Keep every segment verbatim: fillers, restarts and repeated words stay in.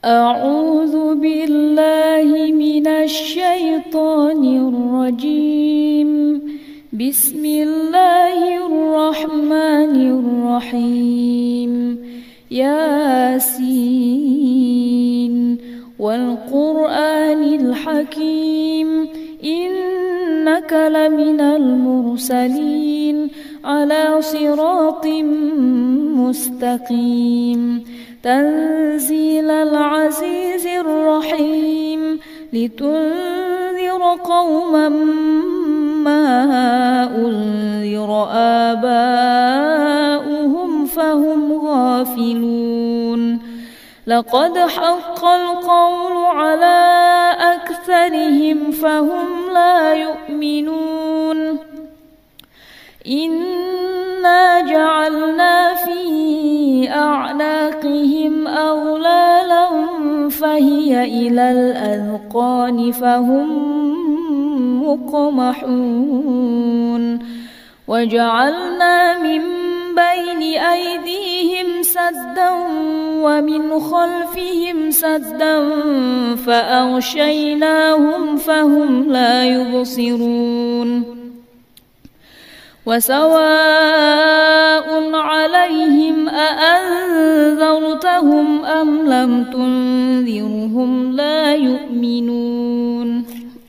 أعوذ بالله من الشيطان الرجيم. بسم الله الرحمن الرحيم. ياسين والقرآن الحكيم إنك لمن المرسلين على صراط مستقيم تنزيل العزيز الرحيم لتنذر قوما ما أنذر آباؤهم فهم غافلون. لقد حق القول على أكثرهم فهم لا يؤمنون. إنا جعلنا في أعناقهم أغلالا فهي إلى الأذقان فهم مقمحون. وجعلنا من بين أيديهم سدا ومن خلفهم سدا فأغشيناهم فهم لا يبصرون. وسواء عليهم أأنذرتهم أم لم تنذرهم لا يؤمنون.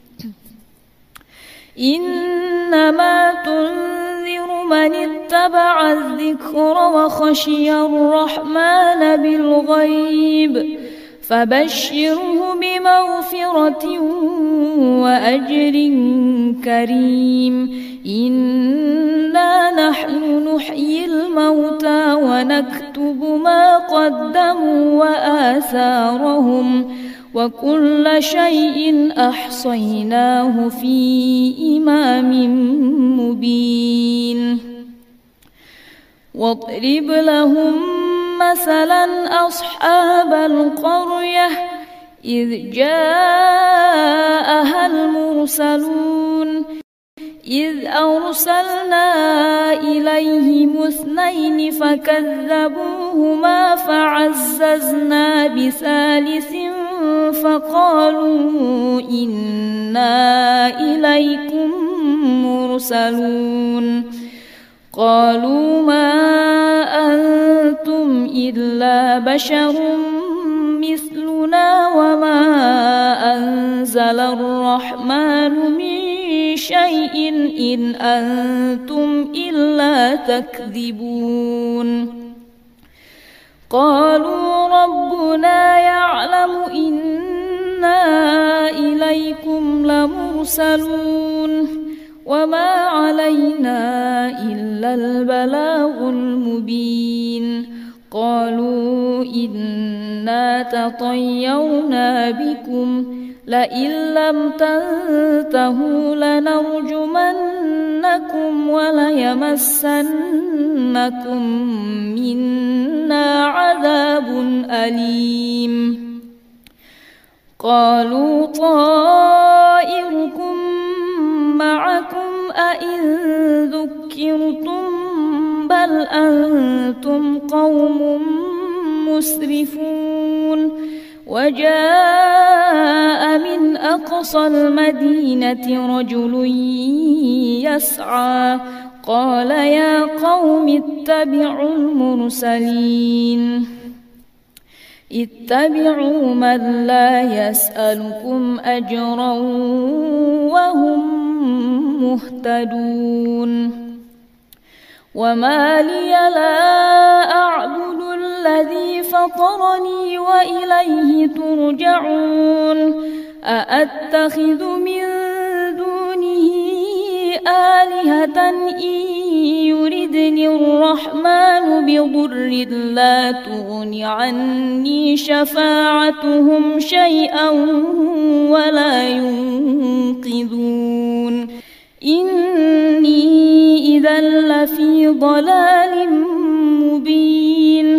إنما تنذر من اتبع الذكر وخشي الرحمن بالغيب فبشره بمغفرة وأجر كريم. إنا نحن نحيي الموتى ونكتب ما قدموا وآثارهم وكل شيء أحصيناه في إمام مبين. واضرب لهم مثلا أصحاب القرية إذ جاءها المرسلون إذ أرسلنا إليهم اثنين فكذبوهما فعززنا بثالث فقالوا إنا إليكم مرسلون. قالوا ما أنتم إلا بشر مثلنا وما أنزل الرحمن من شيء إن أنتم إلا تكذبون. قالوا ربنا يعلم إنا إليكم لمرسلون وما علينا إلا البلاغ المبين. قالوا إنا تطيرنا بكم لئن لم تنتهوا لنرجمنكم وليمسنكم منا عذاب أليم. قالوا طائركم معكم أئن ذكرتم بل أنتم قوم مسرفون. وجاء من أقصى المدينة رجل يسعى قال يا قوم اتبعوا المرسلين اتبعوا من لا يسألكم أجرا وهم مهتدون. وما لي لا أعبد الذي فطرني وإليه ترجعون. أأتخذ من دونه آلهة إن يردني الرحمن بضر لا تغن عني شفاعتهم شيئا ولا ينقذون. إني إذا لفي ضلال مبين.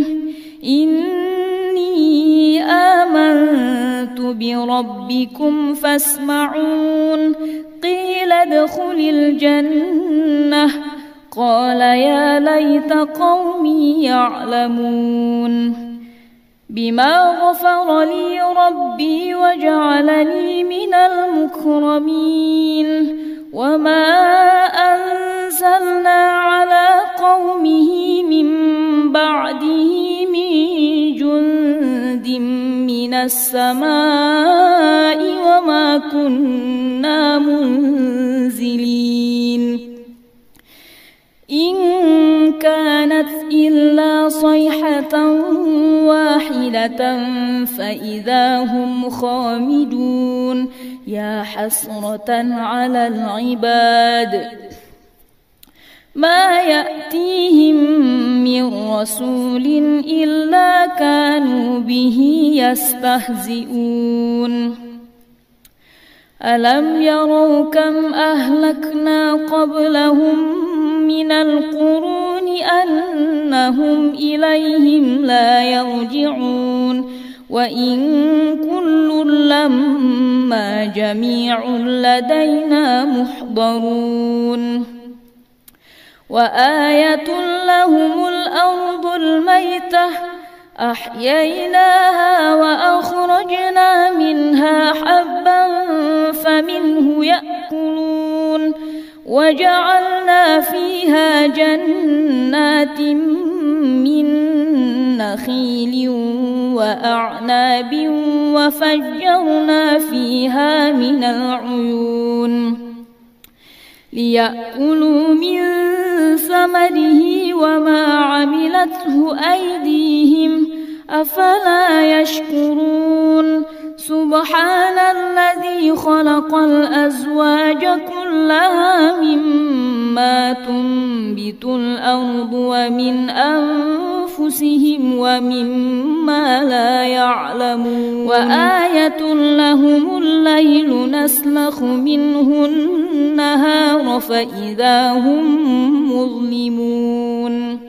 إني آمنت بربكم فاسمعون. قيل ادخل الجنة قال يا ليت قومي يعلمون. بما غفر لي ربي وجعلني من المكرمين وما أنزلنا على قومه من بعده من جند من السماء وما كنا منزلين إن كانت إلا صيحة واحدة فإذا هم خامدون يا حسرة على العباد ما يأتيهم من رسول إلا كانوا به يستهزئون ألم يروا كم أهلكنا قبلهم من القرون أنهم إليهم لا يرجعون وإن كل لما جميع لدينا محضرون وآية لهم الأرض الميتة أحييناها وأخرجنا منها حبا فمنه يأكلون وجعلنا فيها جنات من نخيل وأعناب وفجرنا فيها من العيون ليأكلوا من ثمره وما عملته أيديهم أفلا يشكرون سبحان الذي خلق الأزواج كلها مما تنبت الأرض ومن أنفسهم ومما لا يعلمون وآية لهم الليل نسلخ منه النهار فإذا هم مظلمون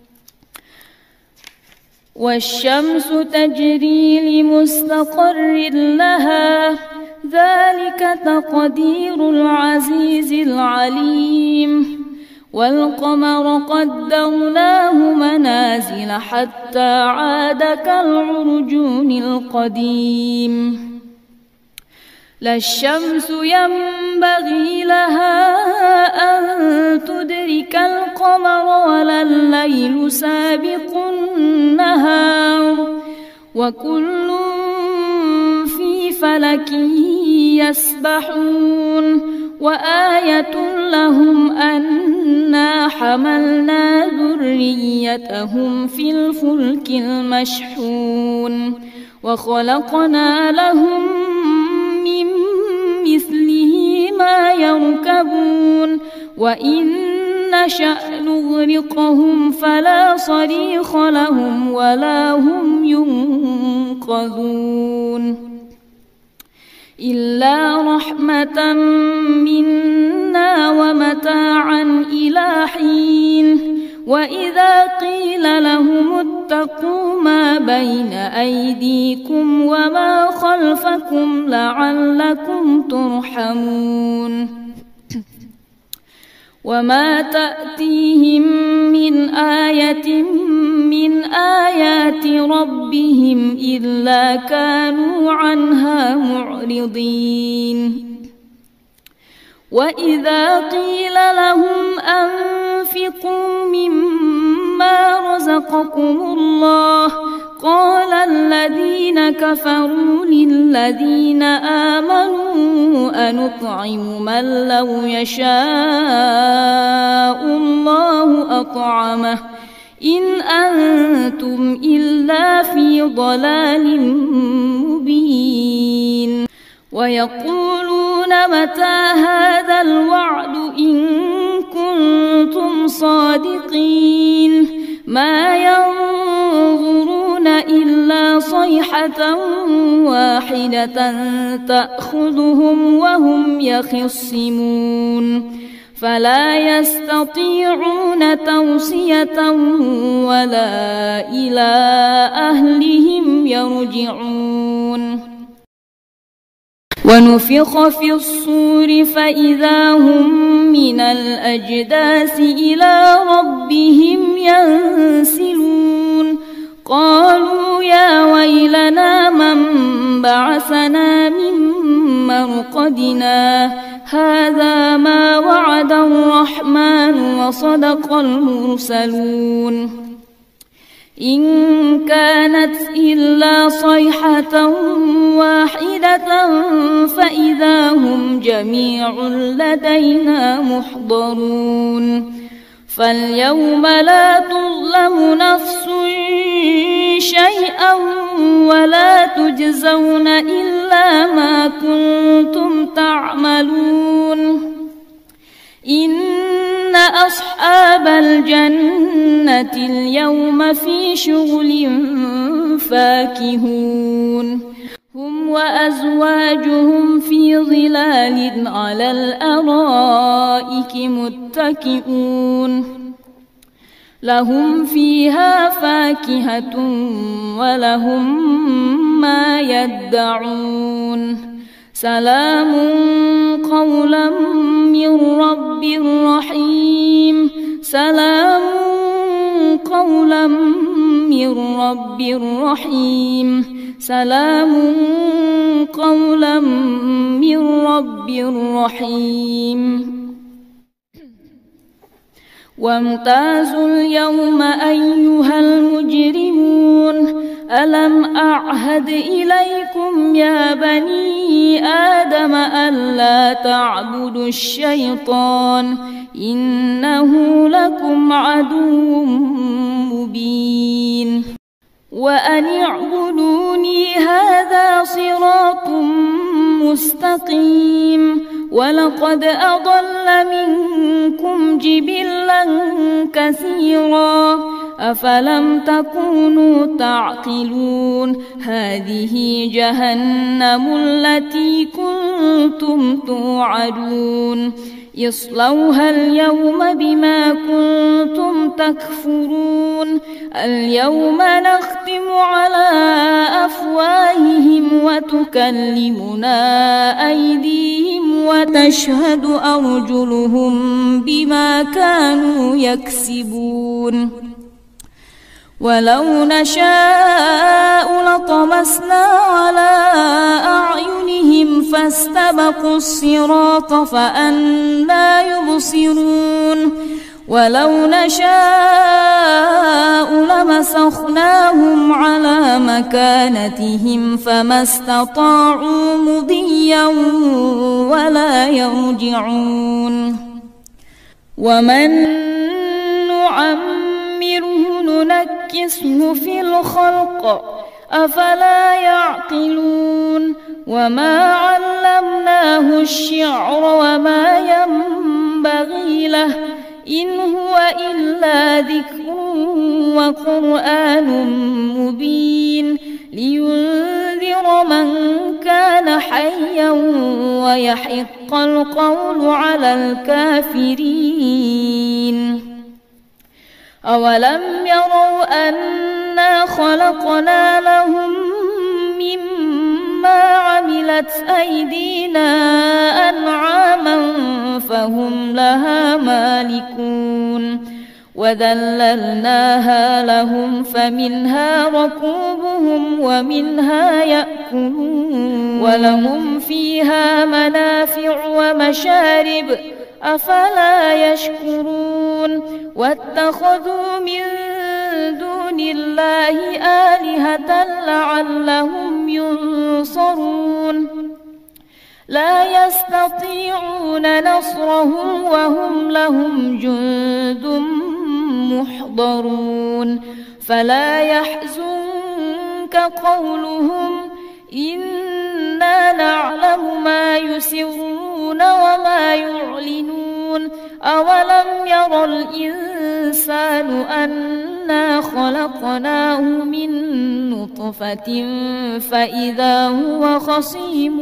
والشمس تجري لمستقر لها ذلك تقدير العزيز العليم والقمر قدرناه منازل حتى عاد كالعرجون القديم لا الشمس ينبغي لها أن تدرك القمر ولا الليل سابق النهار وكل في فلك يسبحون وآية لهم أنا حملنا ذريتهم في الفلك المشحون وخلقنا لهم من مثله ما يركبون وإن نشأ نغرقهم فلا صريخ لهم ولا هم ينقذون إلا رحمة منا ومتاعا إلى حين وإذا قيل لهم اتقوا ما بين أيديكم وما خلفكم لعلكم ترحمون وما تأتيهم من آية من آيات ربهم إلا كانوا عنها معرضين وإذا قيل لهم أنفقوا مما رزقكم الله قال الذين كفروا للذين آمنوا أنطعم من لو يشاء الله أطعمه إن أنتم إلا في ضلال مبين ويقولون متى هذا الوعد إن كنتم صادقين ما ينظرون إلا صيحة واحدة تأخذهم وهم يخصمون فلا يستطيعون توصية ولا إلى أهلهم يرجعون ونفخ في الصور فإذا هم من الأجداث إلى ربهم ينسلون قالوا يا ويلنا من بعثنا من مرقدنا هذا ما وعد الرحمن وصدق المرسلون إن كانت إلا صيحة واحدة فإذا هم جميع لدينا محضرون فاليوم لا تظلم نفس شيئا ولا تجزون إلا ما كنتم تعملون إن أصحاب الجنة اليوم في شغل فاكهون هم وأزواجهم في ظلال على الأرائك متكئون لهم فيها فاكهة ولهم ما يدعون سلام قولا من رب رحيم سلام قولا من رب رحيم سلام قولا من رب رحيم وامتازوا اليوم أيها المجرمون ألم أعهد إليكم يا بني آدم ألا تعبدوا الشيطان إنه لكم عدو مبين وأن اعبدوني هذا صراط مستقيم ولقد أضل منكم جبلا كثيرا أفلم تكونوا تعقلون هذه جهنم التي كنتم توعدون اصلوها اليوم بما كنتم تكفرون اليوم نختم على أفواههم وتكلمنا أيديهم وتشهد أرجلهم بما كانوا يكسبون ولو نشاء لطمسنا على أعينهم فاستبقوا الصراط فأنى يبصرون ولو نشاء لمسخناهم على مكانتهم فما استطاعوا مضيا ولا يرجعون ومن نعمره ننكسه في الخلق أفلا يعقلون وما علمناه الشعر وما ينبغي له إن هو إلا ذكر وقرآن مبين لينذر من كان حيا ويحق القول على الكافرين أولم يروا أنا خلقنا لهم مما عملت أيدينا أنعاما فهم لها مالكون وذللناها لهم فمنها ركوبهم ومنها يأكلون ولهم فيها منافع ومشارب أفلا يشكرون واتخذوا من دون الله آلهة لعلهم ينصرون لا يستطيعون نصرهم وهم لهم جند محضرون فلا يحزنك قولهم إنا نعلم ما يسرون وما يعلنون أولم ير الإنسان أنا خلقناه من نطفة فإذا هو خصيم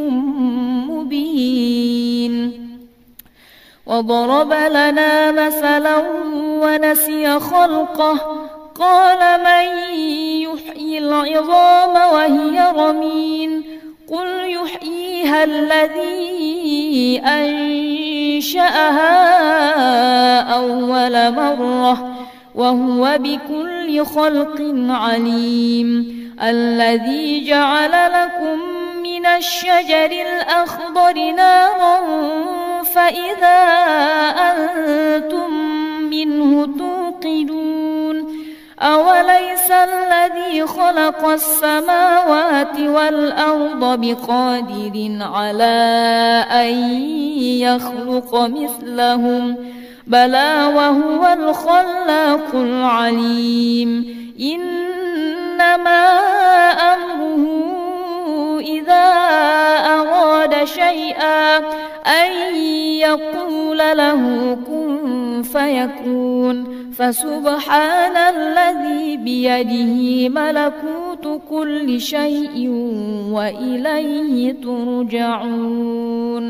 مبين وضرب لنا مثلا ونسي خلقه قال من يحيي العظام وهي رميم قل يحييها الذي أنشأها أول مرة وهو بكل خلق عليم. الذي جعل لكم من الشجر الأخضر نارا فإذا أنتم منه توقدون. أوليس الذي خلق السماوات والأرض بقادر على أن يخلق مثلهم بلى وهو الخلاق العليم. إنما أمره إذا أراد شيئا أن يقول له كن فيكون. فسبحان الذي بيده ملكوت كل شيء وإليه ترجعون.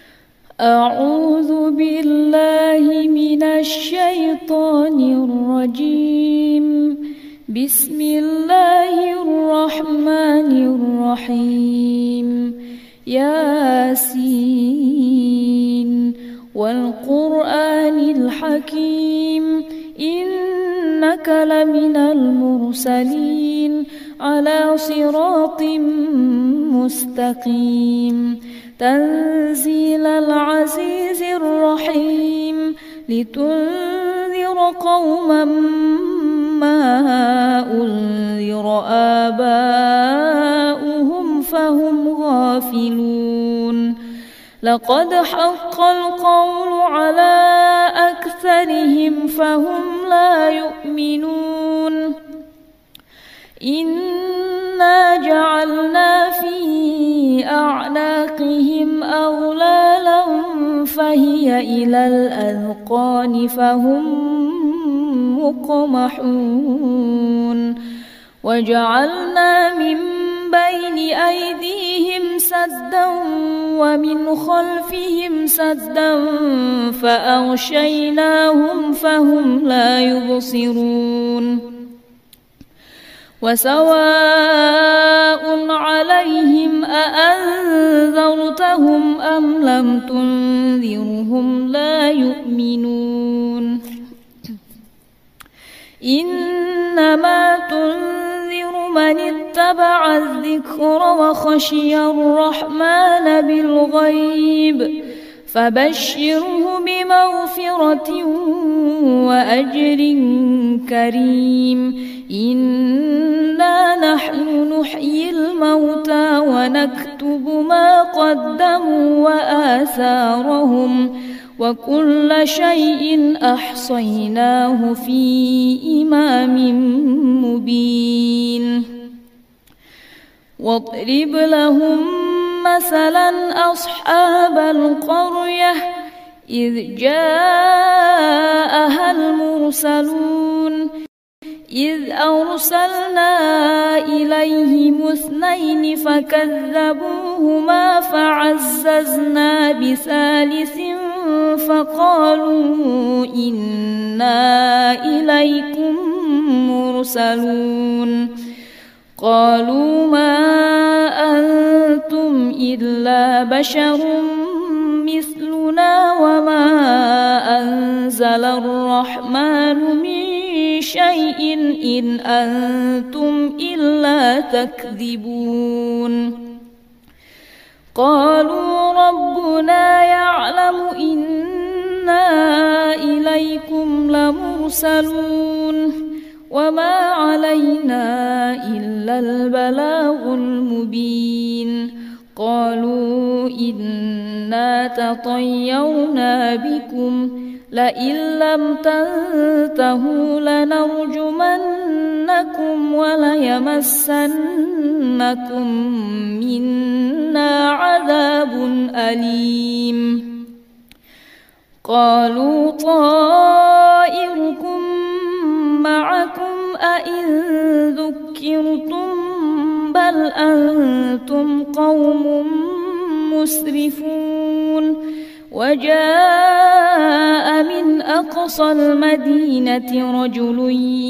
أعوذ بالله من الشيطان الرجيم. بسم الله الرحمن الرحيم. ياسين والقرآن الحكيم إنك لمن المرسلين على صراط مستقيم. تنزيل العزيز الرحيم لتنذر قوما ما أنذر آباؤهم فهم غافلون. لقد حق القول على أكثرهم فهم لا يؤمنون. إنا جعلنا في أعناقهم أغلالا فهي إلى الأذقان فهم مقمحون. وجعلنا من بين أيديهم سدا ومن خلفهم سدا فأغشيناهم فهم لا يبصرون. وسواء عليهم أأنذرتهم أم لم تنذرهم لا يؤمنون. إنما تنذر من اتبع الذكر وخشي الرحمن بالغيب فبشره بمغفرة وأجر كريم. إنا نحن نحيي الموتى ونكتب ما قدموا وآثارهم وكل شيء أحصيناه في إمام مبين. واضرب لهم مثلا أصحاب القرية إذ جاءها المرسلون إذ أرسلنا إليهم اثنين فكذبوهما فعززنا بثالث فقالوا إنا إليكم مرسلون. قالوا ما أنتم إلا بشر مثلنا وما أنزل الرحمن من شيء إن أنتم إلا تكذبون. قالوا ربنا يعلم إنا إليكم لمرسلون وما علينا إلا البلاغ المبين. قالوا إنا تطيرنا بكم لئن لم تنتهوا لنرجمنكم وليمسنكم منا عذاب أليم. قالوا طائركم معكم أئن ذكرتم بل أنتم قوم مسرفون. وجاء من أقصى المدينة رجل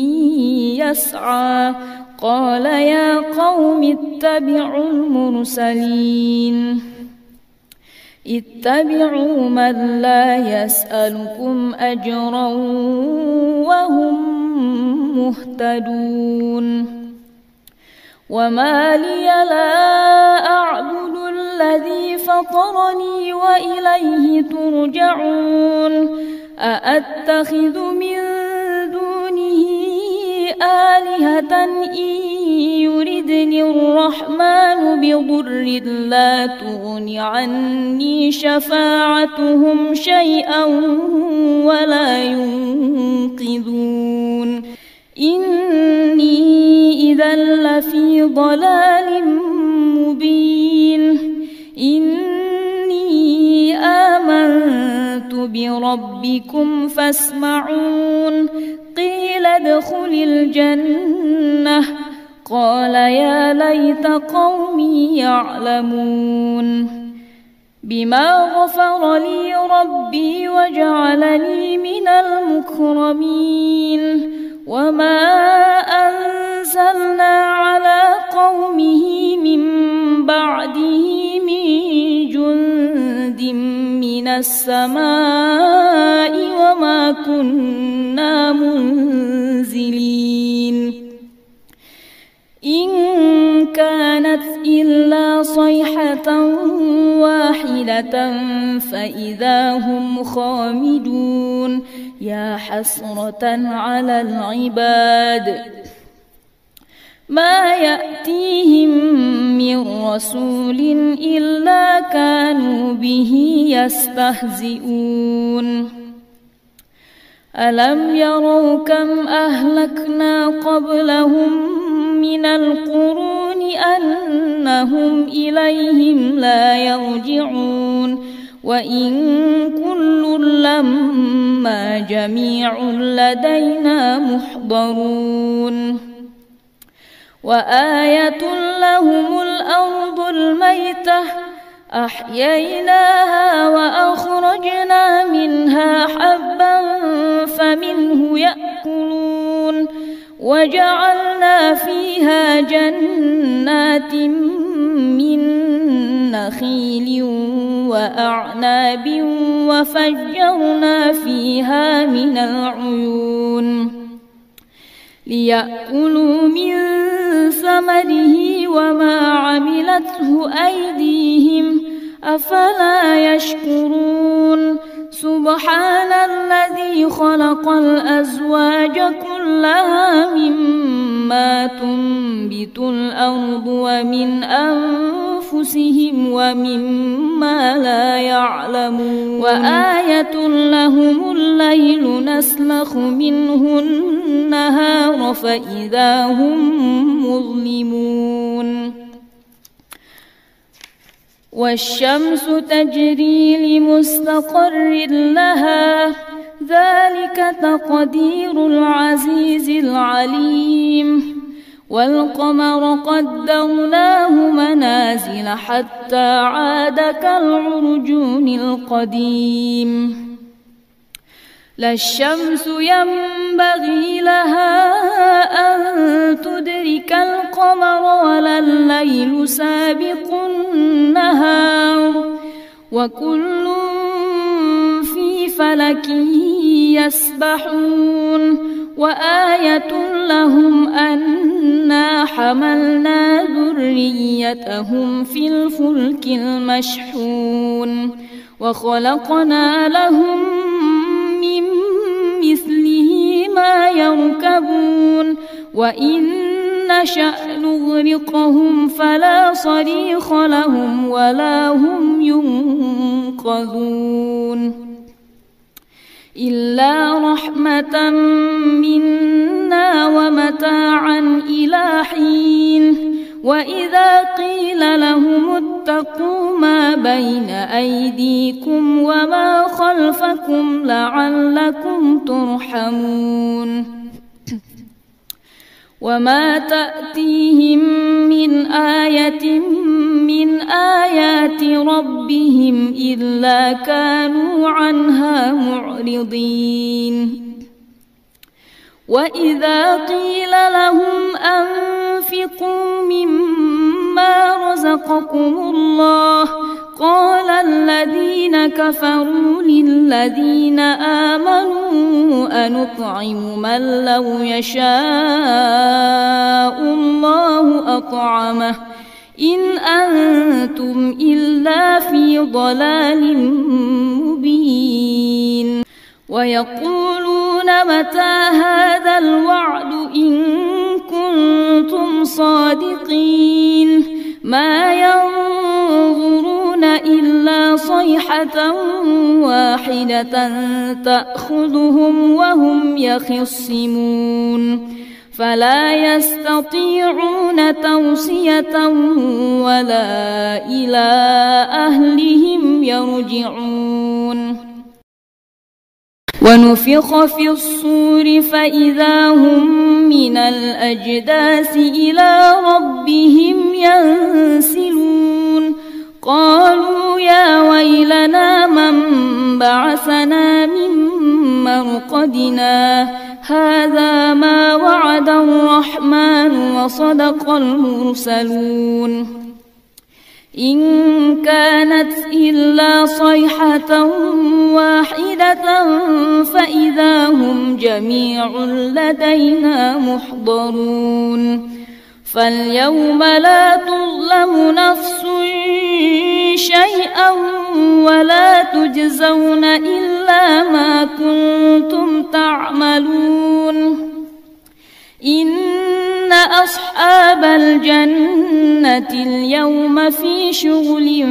يسعى قال يا قوم اتبعوا المرسلين. اتبعوا من لا يسألكم أجرا وهم مهتدون. وما لي لا أعبد الذي فطرني وإليه ترجعون. أأتخذ من دونه آلهة إن يردني الرحمن بضر لا تغن عني شفاعتهم شيئا ولا ينقذون. إني إذا لفي ضلال مبين. إني آمنت بربكم فاسمعون. قيل ادخل الجنة قال يا ليت قومي يعلمون. بما غفر لي ربي وجعلني من المكرمين. وما أنزلنا على قومه من بعده من جند من السماء وما كنا منزلين. إن كانت إلا صيحة واحدة فإذا هم خامدون. يا حسرة على العباد ما يأتيهم من رسول إلا كانوا به يستهزئون. ألم يروا كم أهلكنا قبلهم من القرون أنهم إليهم لا يرجعون. وإن كل لما جميع لدينا محضرون. وآية لهم الأرض الميتة أحييناها وأخرجنا منها حبا فمنه يأكلون. وجعلنا فيها جنات من نخيل وأعناب وفجرنا فيها من العيون ليأكلوا من ثمره وما عملته أيديهم أفلا يشكرون. سبحان الذي خلق الأزواج كلها مما تنبت الأرض ومن أنفسهم ومما لا يعلمون. وآية لهم الليل نسلخ منه النهار فإذا هم مظلمون. والشمس تجري لمستقر لها ذلك تقدير العزيز العليم. والقمر قدرناه منازل حتى عاد كالعرجون القديم. لا الشمس ينبغي لها أن تدرك القمر ولا الليل سابق النهار وكل في فلك يسبحون. وآية لهم أنا حملنا ذريتهم في الفلك المشحون وخلقنا لهم من مثله ما يركبون وإن نشأ نغرقهم فلا صريخ لهم ولا هم ينقذون إلا رحمة منا ومتاعا إلى حين. وإذا قيل لهم اتقوا ما بين أيديكم وما خلفكم لعلكم ترحمون. وما تأتيهم من آية من آيات ربهم إلا كانوا عنها معرضين. وإذا قيل لهم أنفقوا مما رزقكم الله قال الذين كفروا للذين آمنوا أنطعم من لو يشاء الله أطعمه إن أنتم إلا في ضلال مبين. ويقولون متى هذا الوعد إن كنتم صادقين ما ينظرون إلا صيحة واحدة تأخذهم وهم يخصمون فلا يستطيعون توصية ولا إلى أهلهم يرجعون. ونفخ في الصور فإذا هم من الأجداث إلى ربهم ينسلون قالوا يا ويلنا من بعثنا من مرقدنا هذا ما وعد الرحمن وصدق المرسلون إن كانت إلا صيحة واحدة فإذا هم جميع لدينا محضرون فاليوم لا تظلم نفس شيئا ولا تجزون إلا ما كنتم تعملون إن أصحاب الجنة اليوم في شغل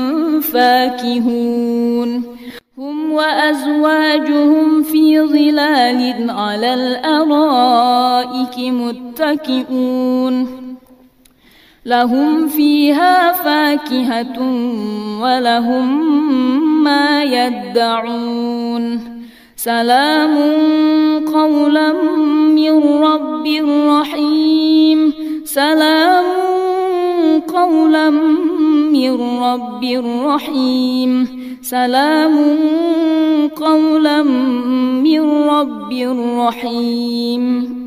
فاكهون هم وأزواجهم في ظلال على الأرائك متكئون لهم فيها فاكهة ولهم ما يدعون سلام قولا من رب رحيم سلام قولا من رب رحيم سلام قولا من رب رحيم.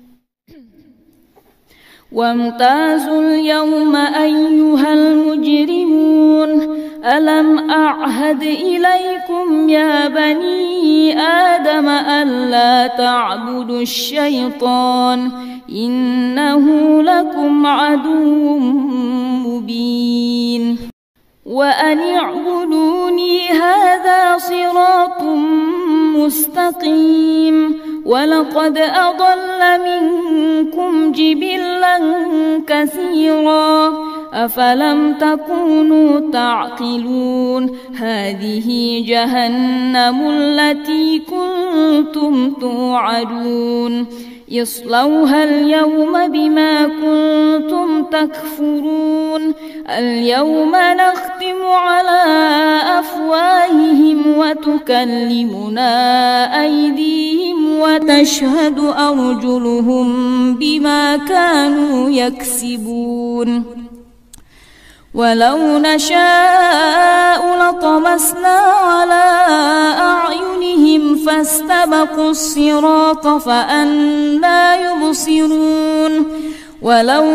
وامتازوا اليوم أيها المجرمون ألم أعهد إليكم يا بني آدم ألا تعبدوا الشيطان إنه لكم عدو مبين وأن اعبدوني هذا صراط مستقيم ولقد أضل منكم جبلا كثيرا أفلم تكونوا تعقلون هذه جهنم التي كنتم توعدون اصلوها اليوم بما كنتم تكفرون اليوم نختم على أفواههم وتكلمنا أيديهم وتشهد أرجلهم بما كانوا يكسبون ولو نشاء لطمسنا على أعينهم فاستبقوا الصراط فأنى يبصرون ولو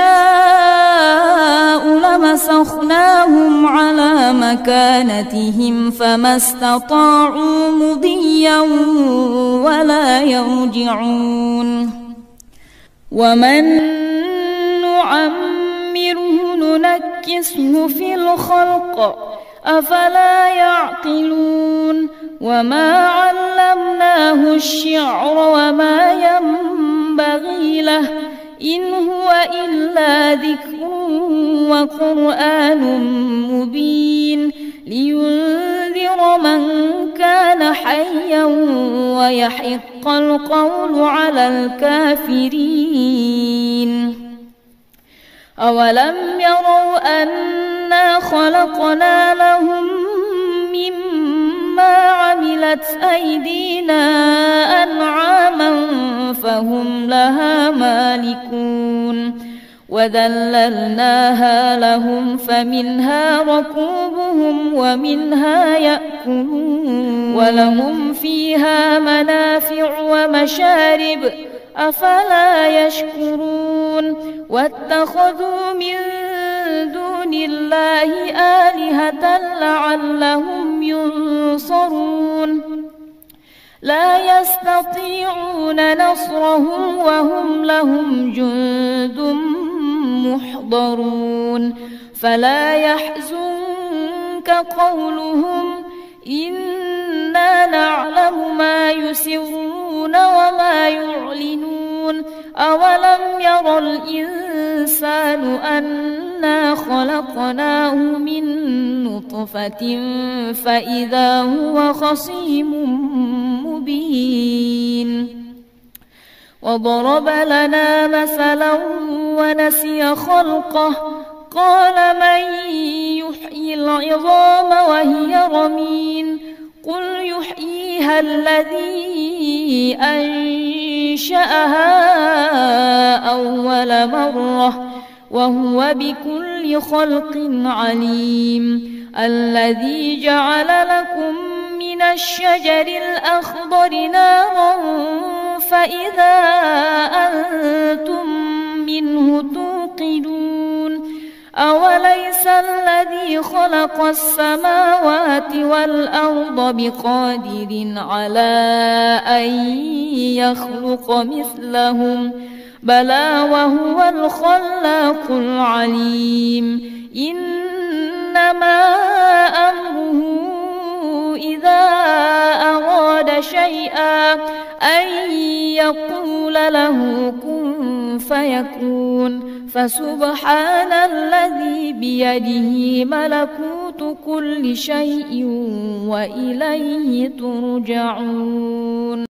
نشاء لمسخناهم على مكانتهم فما استطاعوا مضيا ولا يرجعون ومن نعمره ننكسه في الخلق أفلا يعقلون وما علمناه الشعر وما ينبغي له إن هو إلا ذكر وقرآن مبين لينذر من كان حيا ويحق القول على الكافرين أولم يروا أنا خلقنا لهم مما عملت أيدينا أنعاما فهم لها مالكون وذللناها لهم فمنها ركوبهم ومنها يأكلون ولهم فيها منافع ومشارب أفلا يشكرون واتخذوا من دون بالله آلهة لعلهم ينصرون لا يستطيعون نصرهم وهم لهم جند محضرون فلا يحزنك قولهم إنا نعلم ما يسرون وما يعلنون أولم ير الإنسان أنا خلقناه من نطفة فإذا هو خصيم مبين وضرب لنا مثلا ونسي خلقه قال من يحيي العظام وهي رميم قل يحييها الذي أنشأها أول مرة وهو بكل خلق عليم الذي جعل لكم من الشجر الأخضر نارا فإذا أنتم منه توقدون أوليس الذي خلق السماوات والأرض بقادر على أن يخلق مثلهم بلى وهو الخلاق العليم إنما أمره إذا أراد شيئا أن يقول له كن فيكون فسبحان الذي بيده ملكوت كل شيء وإليه ترجعون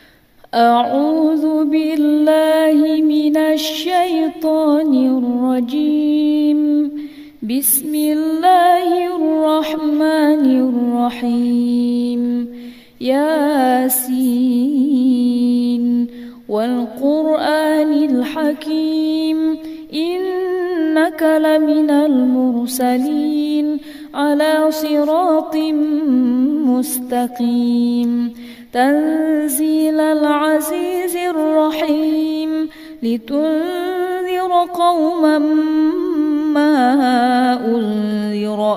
أعوذ بالله من الشيطان الرجيم بسم الله الرحمن الرحيم ياسين والقرآن الحكيم إنك لمن المرسلين على صراط مستقيم تنزيل العزيز الرحيم لتنذر قوما ما أنذر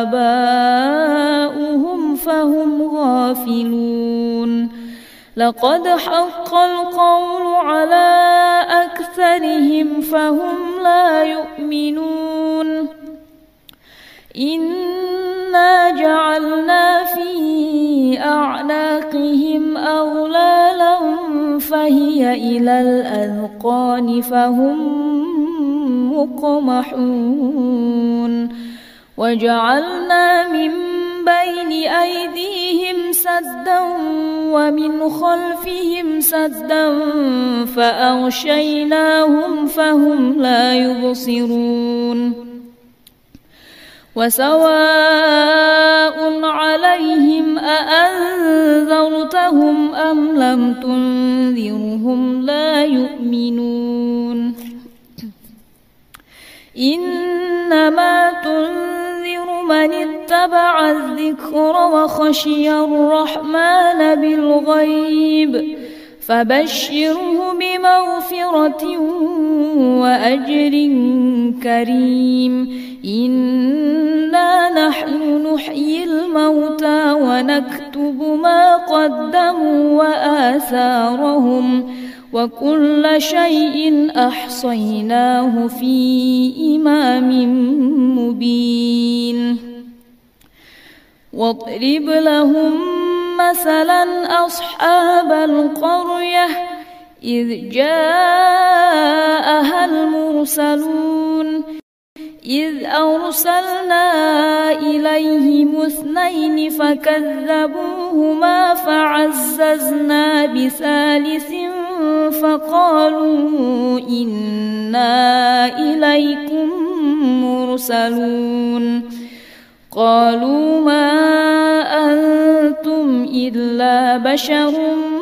آباؤهم فهم غافلون لقد حق القول على أكثرهم فهم لا يؤمنون إنا جعلنا في أعناقهم أغلالا فهي إلى الأذقان فهم مقمحون وجعلنا من بين أيديهم سدا ومن خلفهم سدا فأغشيناهم فهم لا يبصرون وسواء عليهم أأنذرتهم أم لم تنذرهم لا يؤمنون إنما تنذر من اتبع الذكر وخشي الرحمن بالغيب فبشره بمغفرة وأجر كريم إنا نحن نحيي الموتى ونكتب ما قدموا وآثارهم وكل شيء أحصيناه في إمام مبين واضرب لهم مثلا أصحاب القرية إذ جاءها المرسلون إذ أرسلنا إليهم اثنين فكذبوهما فعززنا بثالث فقالوا إنا إليكم مرسلون قالوا ما أنتم إلا بشر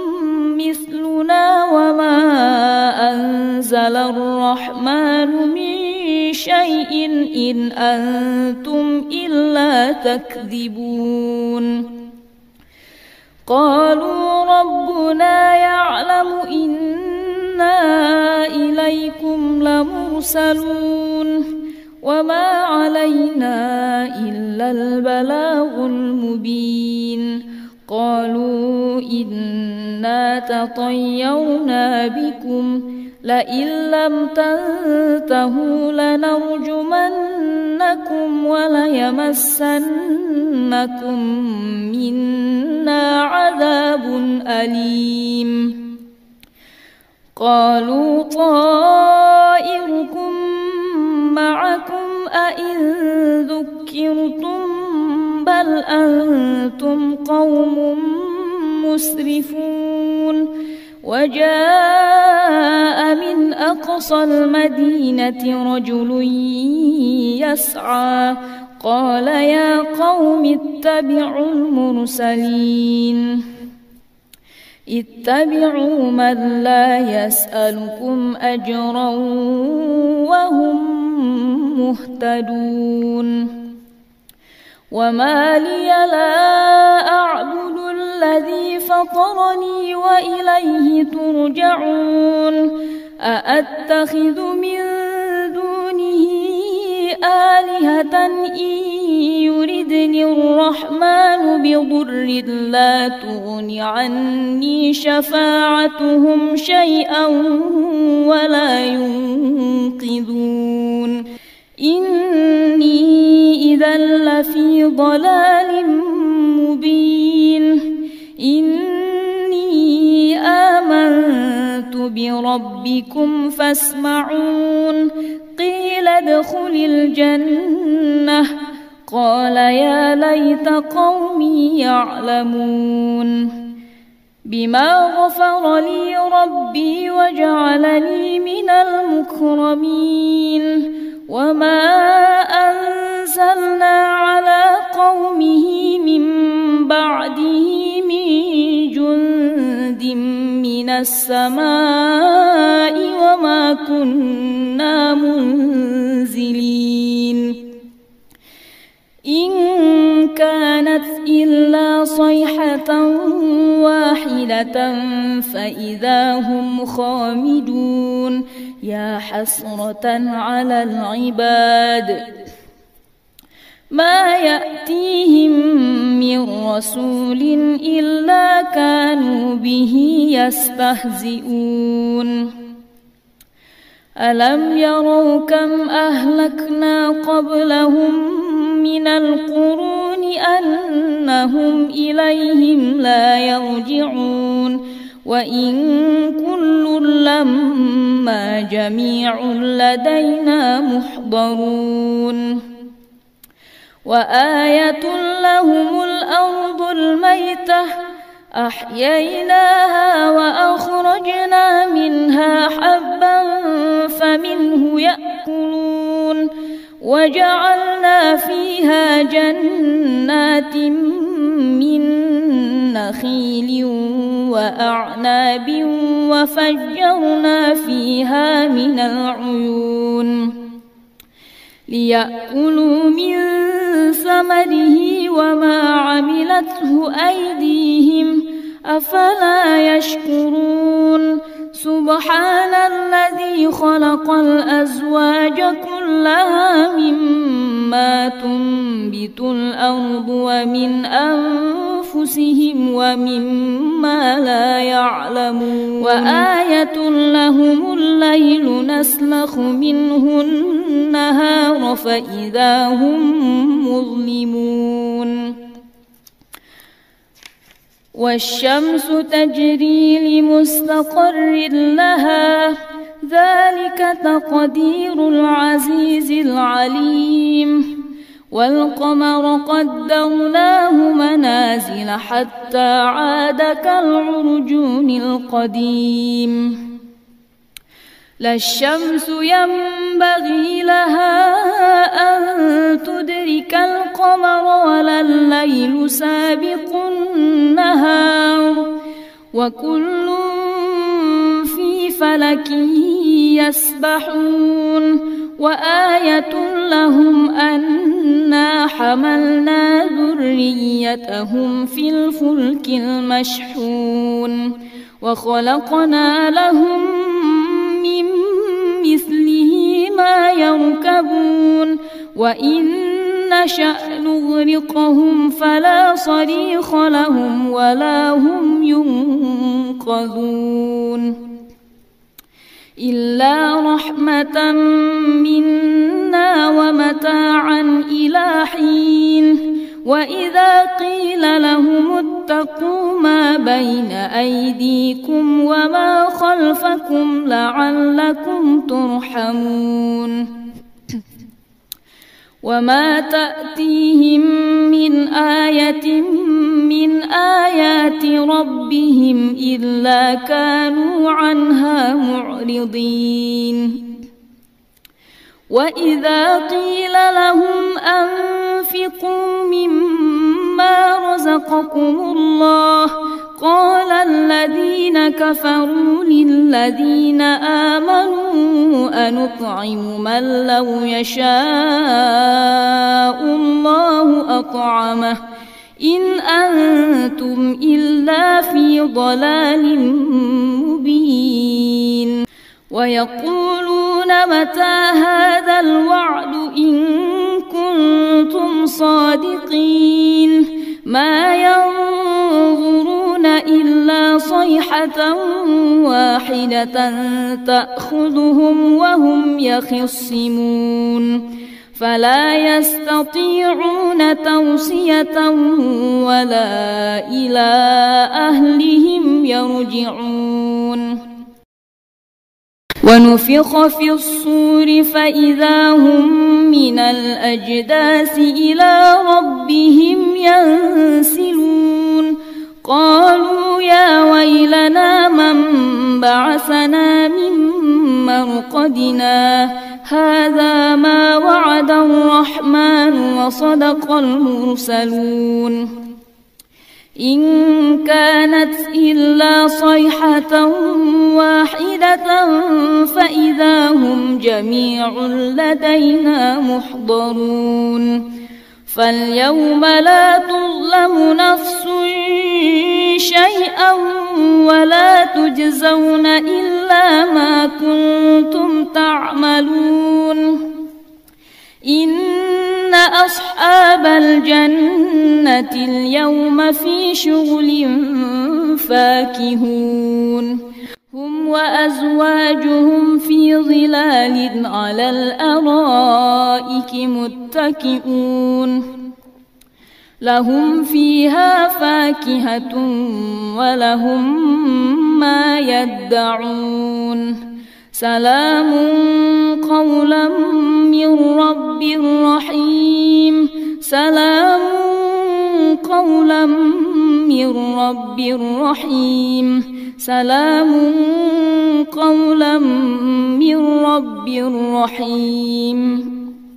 مثلنا وما أنزل الرحمن من شيء إن أنتم إلا تكذبون قالوا ربنا يعلم إنا إليكم لمرسلون وما علينا إلا البلاغ المبين. قالوا إنا تطيرنا بكم لئن لم تنتهوا لنرجمنكم وليمسنكم منا عذاب أليم. قالوا طائركم معكم أئن ذكرتم بل أنتم قوم مسرفون. وجاء من أقصى المدينة رجل يسعى قال يا قوم اتبعوا المرسلين اتبعوا من لا يسألكم أجرا وهم مهتدون. وما لي لا أعبد الذي فطرني وإليه ترجعون. أأتخذ من دونه آلهة إن يردني الرحمن بضر لا تغن عني شفاعتهم شيئا ولا ينقذون. إني إذا لفي ضلال مبين. إني آمنت بربكم فاسمعون. قيل ادخل الجنة قال يا ليت قومي يعلمون. بما غفر لي ربي وجعلني من المكرمين. وما أنزلنا على قومه من بعده من جند من السماء وما كنا منزلين. إن كانت إلا صيحة واحدة فإذا هم خامدون. يا حسرة على العباد ما يأتيهم من رسول إلا كانوا به يستهزئون. ألم يروا كم أهلكنا قبلهم من القرون أنهم إليهم لا يرجعون. وإن كل لما جميع لدينا محضرون. وآية لهم الأرض الميتة أحييناها وأخرجنا منها حبا فمنه يأكلون. وجعلنا فيها جنات من نخيل وأعناب وفجرنا فيها من العيون ليأكلوا من ثمره وما عملته أيديهم أفلا يشكرون. سبحان الذي خلق الأزواج كلها مما تنبت الأرض ومن أنفسهم ومما لا يعلمون. وآية لهم الليل نسلخ منه النهار فإذا هم مظلمون. والشمس تجري لمستقر لها ذلك تقدير العزيز العليم. والقمر قدرناه منازل حتى عاد كالعرجون القديم. لا الشمس ينبغي لها أن تدرك القمر ولا الليل سابق النهار وكل في فلك يسبحون. وآية لهم أنا حملنا ذريتهم في الفلك المشحون وخلقنا لهم من مثله ما يركبون وإن نشأ نغرقهم فلا صريخ لهم ولا هم ينقذون إلا رحمة منا ومتاعا إلى حين وإذا قيل لهم اتقوا ما بين أيديكم وما خلفكم لعلكم ترحمون وما تأتيهم من آية من آيات ربهم إلا كانوا عنها معرضين وإذا قيل لهم أنفقوا مما رزقكم الله قال الذين كفروا للذين آمنوا أنطعم من لو يشاء الله أطعمه إن أنتم إلا في ضلال مبين ويقولون متى هذا الوعد إن كنتم صادقين ما ينظرون إلا صيحة واحدة تأخذهم وهم يخصمون فلا يستطيعون توصية ولا إلى أهلهم يرجعون ونفخ في الصور فإذا هم من الأجداث إلى ربهم ينسلون قالوا يا ويلنا من بعثنا من مرقدنا هذا ما وعد الرحمن وصدق المرسلون إن كانت إلا صيحة واحدة فإذا هم جميع لدينا محضرون فاليوم لا تظلم نفس شيئا ولا تجزون إلا ما كنتم تعملون إن أصحاب الجنة اليوم في شغل فاكهون هم وأزواجهم في ظلال على الأرائك متكئون لهم فيها فاكهة ولهم ما يدعون سلام قولا من رب رحيم سلام قولا من رب رحيم سلام قولا من رب رحيم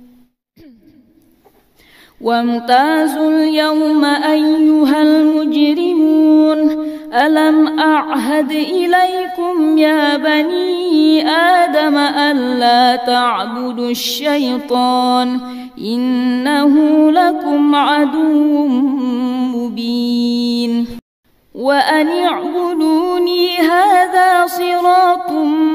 وامتازوا اليوم أيها المجرمون ألم أعهد إليكم يا بني آدم ألا تعبدوا الشيطان إنه لكم عدو مبين وأن اعبدوني هذا صراط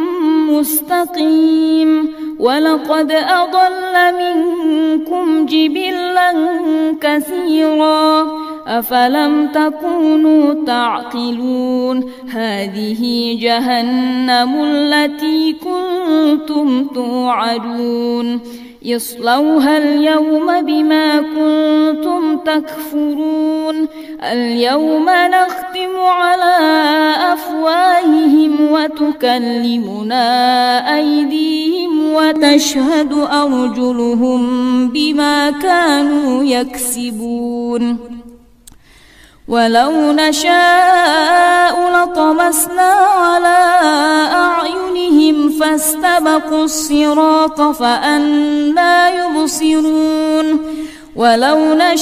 مستقيم ولقد أضل منكم جبلا كثيرا أفلم تكونوا تعقلون هذه جهنم التي كنتم توعدون اصلوها اليوم بما كنتم تكفرون اليوم نختم على أفواههم وتكلمنا أيديهم وتشهد أرجلهم بما كانوا يكسبون ولو نشاء لطمسنا على أعينهم فاستبقوا الصراط فأنى يبصرون ولو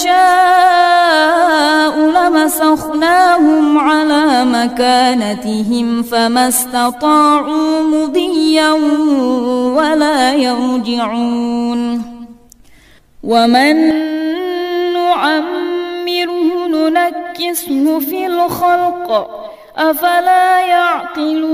نشاء لمسخناهم على مكانتهم فما استطاعوا مضيا ولا يرجعون ومن نعمره ننكسه في الخلق أفلا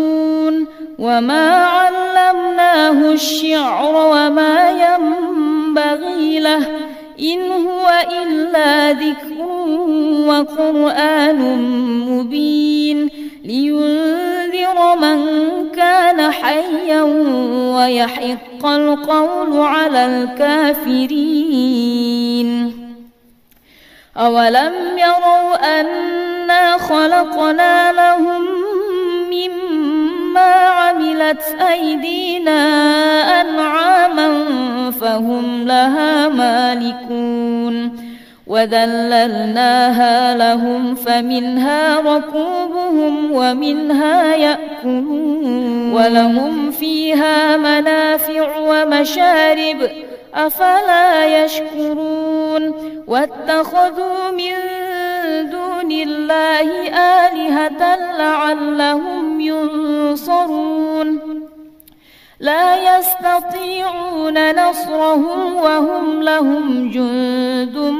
يعقلون وما علمناه الشعر وما ينبغي ينبغي له إن هو إلا ذكر وقرآن مبين لينذر من كان حيا ويحق القول على الكافرين. أولم يروا أنا خلقنا لهم مما عملت أيدينا أنعاما فهم لها مالكون وذللناها لهم فمنها ركوبهم ومنها يأكلون ولهم فيها منافع ومشارب أفلا يشكرون واتخذوا من دون الله آلهة لعلهم ينصرون لا يستطيعون نصرهم وهم لهم جند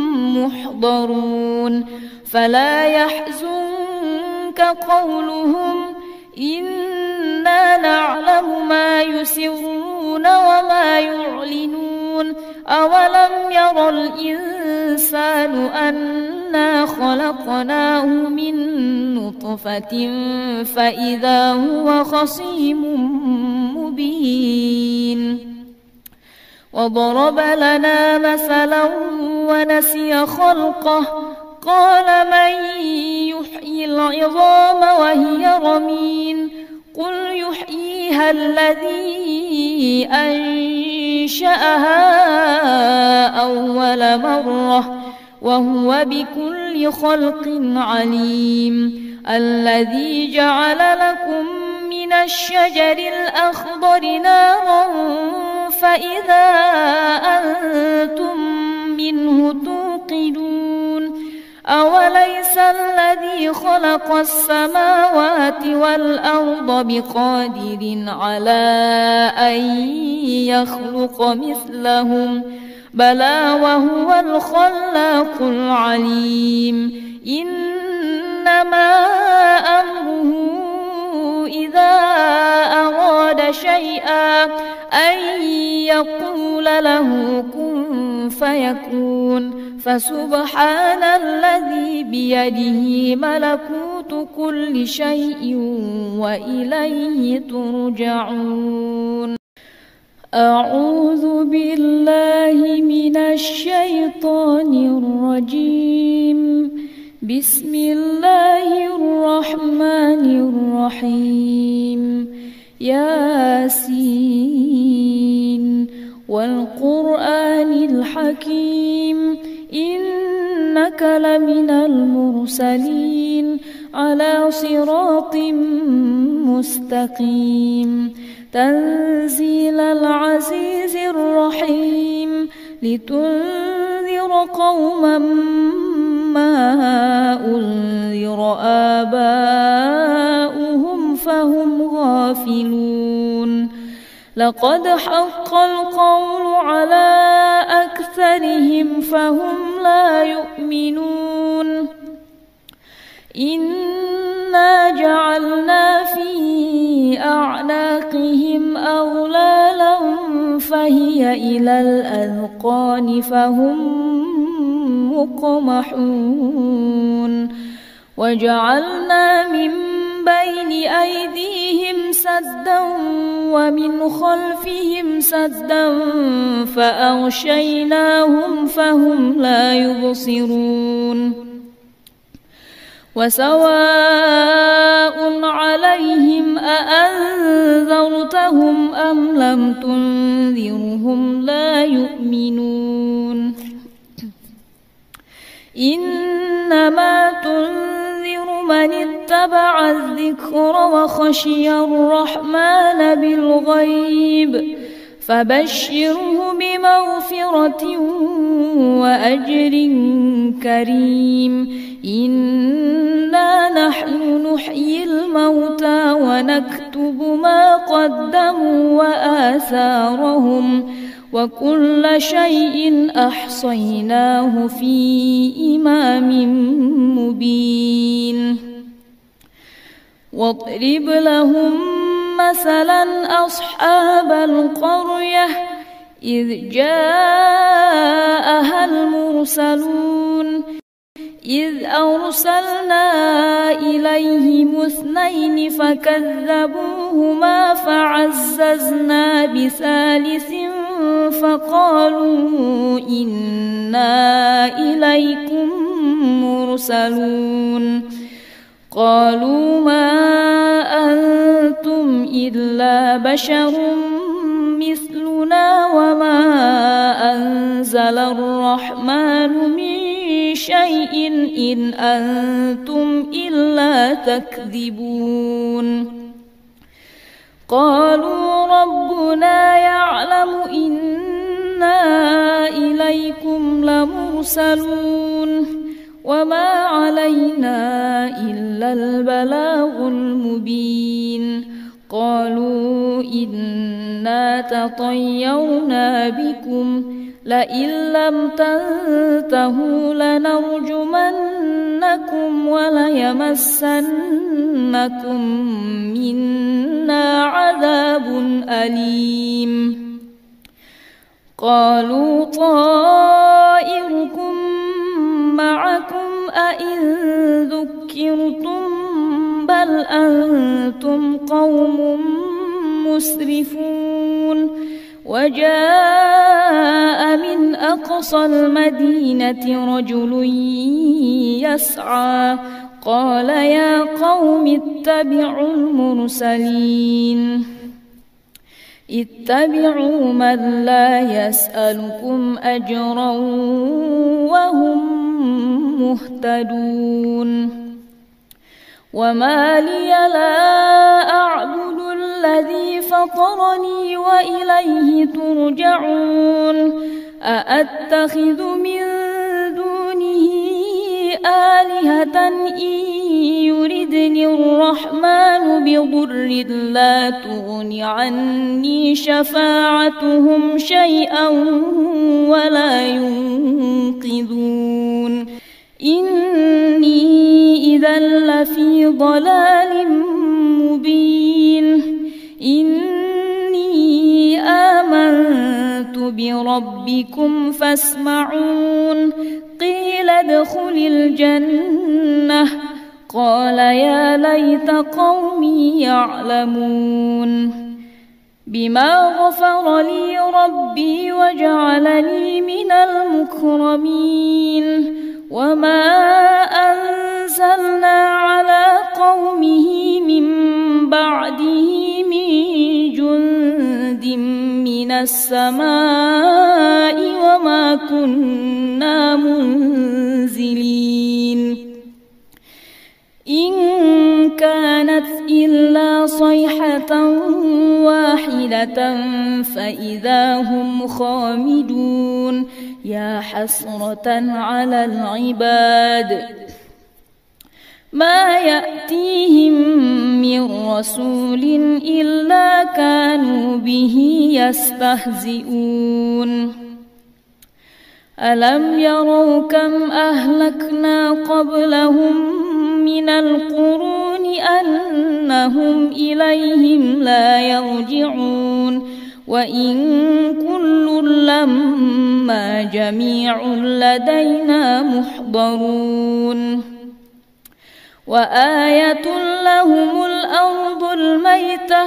محضرون فلا يحزنك قولهم إنا نعلم ما يسرون وما يعلنون أولم ير الإنسان أنا خلقناه من نطفة فإذا هو خصيم مبين وضرب لنا مثلا ونسي خلقه قال من يحيي العظام وهي رميم قل يحييها الذي أنشأها أول مرة وهو بكل خلق عليم الذي جعل لكم من الشجر الأخضر نارا فإذا أنتم منه توقدون أوليس الذي خلق السماوات والأرض بقادر على أن يخلق مثلهم بلى وهو الخلاق العليم إنما أمره إذا أراد شيئا أن يقول له كن فيكون فسبحان الذي بيده ملكوت كل شيء وإليه ترجعون. أعوذ بالله من الشيطان الرجيم. بسم الله الرحمن الرحيم. ياسين والقرآن الحكيم إنك لمن المرسلين على صراط مستقيم تنزيل العزيز الرحيم لتنذر قوما ما أنذر آباؤهم فهم غافلون لقد حق القول على أكثرهم فهم لا يؤمنون إنا جعلنا في أعناقهم أغلالا فهي إلى الأذقان فهم مقمحون وجعلنا من بين أيديهم سدا ومن خلفهم سدا فأغشيناهم فهم لا يبصرون وسواء عليهم أأنذرتهم أم لم تنذرهم لا يؤمنون إنما تنذر من اتبع الذكر وخشي الرحمن بالغيب فبشره بمغفرة وأجر كريم إنا نحن نحيي الموتى ونكتب ما قدموا وآثارهم وكل شيء أحصيناه في إمام مبين واضرب لهم مثلا أصحاب القرية إذ جاءها المرسلون إذ أرسلنا إليهم اثنين فكذبوهما فعززنا بثالث فقالوا إنا إليكم مرسلون قالوا ما أنتم إلا بشر مثلنا وما أنزل الرحمن من شيء إن أنتم إلا تكذبون قالوا ربنا يعلم إنا إليكم لمرسلون وما علينا إلا البلاغ المبين قالوا إنا تطيرنا بكم لئن لم تنتهوا لنرجمنكم وليمسنكم منا عذاب أليم قالوا طائركم معكم أئن ذكرتم بل أنتم قوم مسرفون وجاء من أقصى المدينة رجل يسعى قال يا قوم اتبعوا المرسلين اتبعوا من لا يسألكم أجرا وهم مهتدون وما لي لا أعبد الذي فطرني وإليه ترجعون أأتخذ من دونه آلهة إن يردني الرحمن بضر لا تغن عني شفاعتهم شيئا ولا ينقذون إني إذا لفي ضلال مبين إني آمنت بربكم فاسمعون قيل ادخل الجنة قال يا ليت قومي يعلمون بما غفر لي ربي وجعلني من المكرمين وما أنزلنا على قومه من بعده من جند من السماء وما كنا منزلين إن كانت إلا صيحة واحدة فإذا هم خامدون يا حسرة على العباد ما يأتيهم من رسول إلا كانوا به يستهزئون ألم يروا كم أهلكنا قبلهم من القرون أنهم إليهم لا يرجعون وإن كل لما جميع لدينا محضرون وآية لهم الأرض الميتة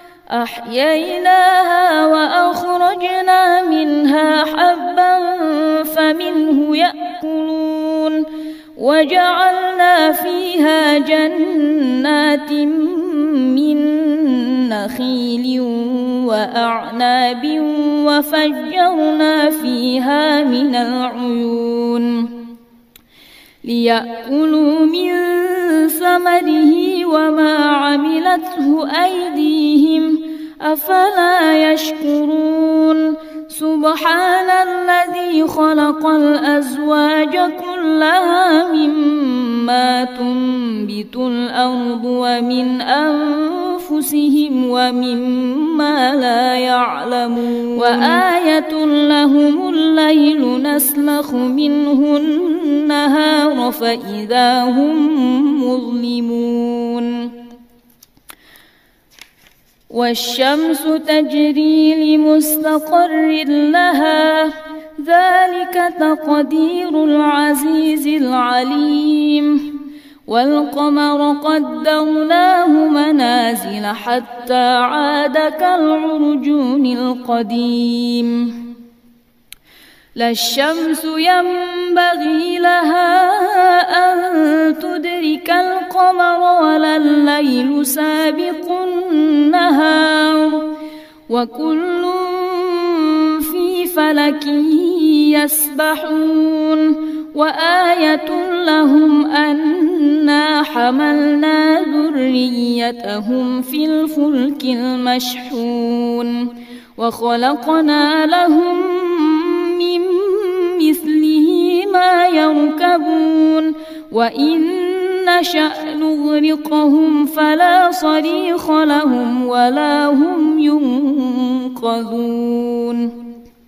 أحييناها وأخرجنا منها حبا فمنه يأكلون وجعلنا فيها جنات من نخيل وأعناب وفجرنا فيها من العيون ليأكلوا من ثمره وما عملته أيديهم أفلا يشكرون سبحان الذي خلق الأزواج كلها مما تنبت الأرض ومن أنفسهم ومما لا يعلمون وآية لهم الليل نسلخ منه النهار فإذا هم مظلمون والشمس تجري لمستقر لها ذلك تقدير العزيز العليم والقمر قدرناه منازل حتى عاد كالعرجون القديم لا الشمس ينبغي لها أن تدرك القمر ولا الليل سابق النهار وكل في فلك يسبحون وآية لهم أنا حملنا ذريتهم في الفلك المشحون وخلقنا لهم من مثله ما يركبون وإن نشأ نغرقهم فلا صريخ لهم ولا هم ينقذون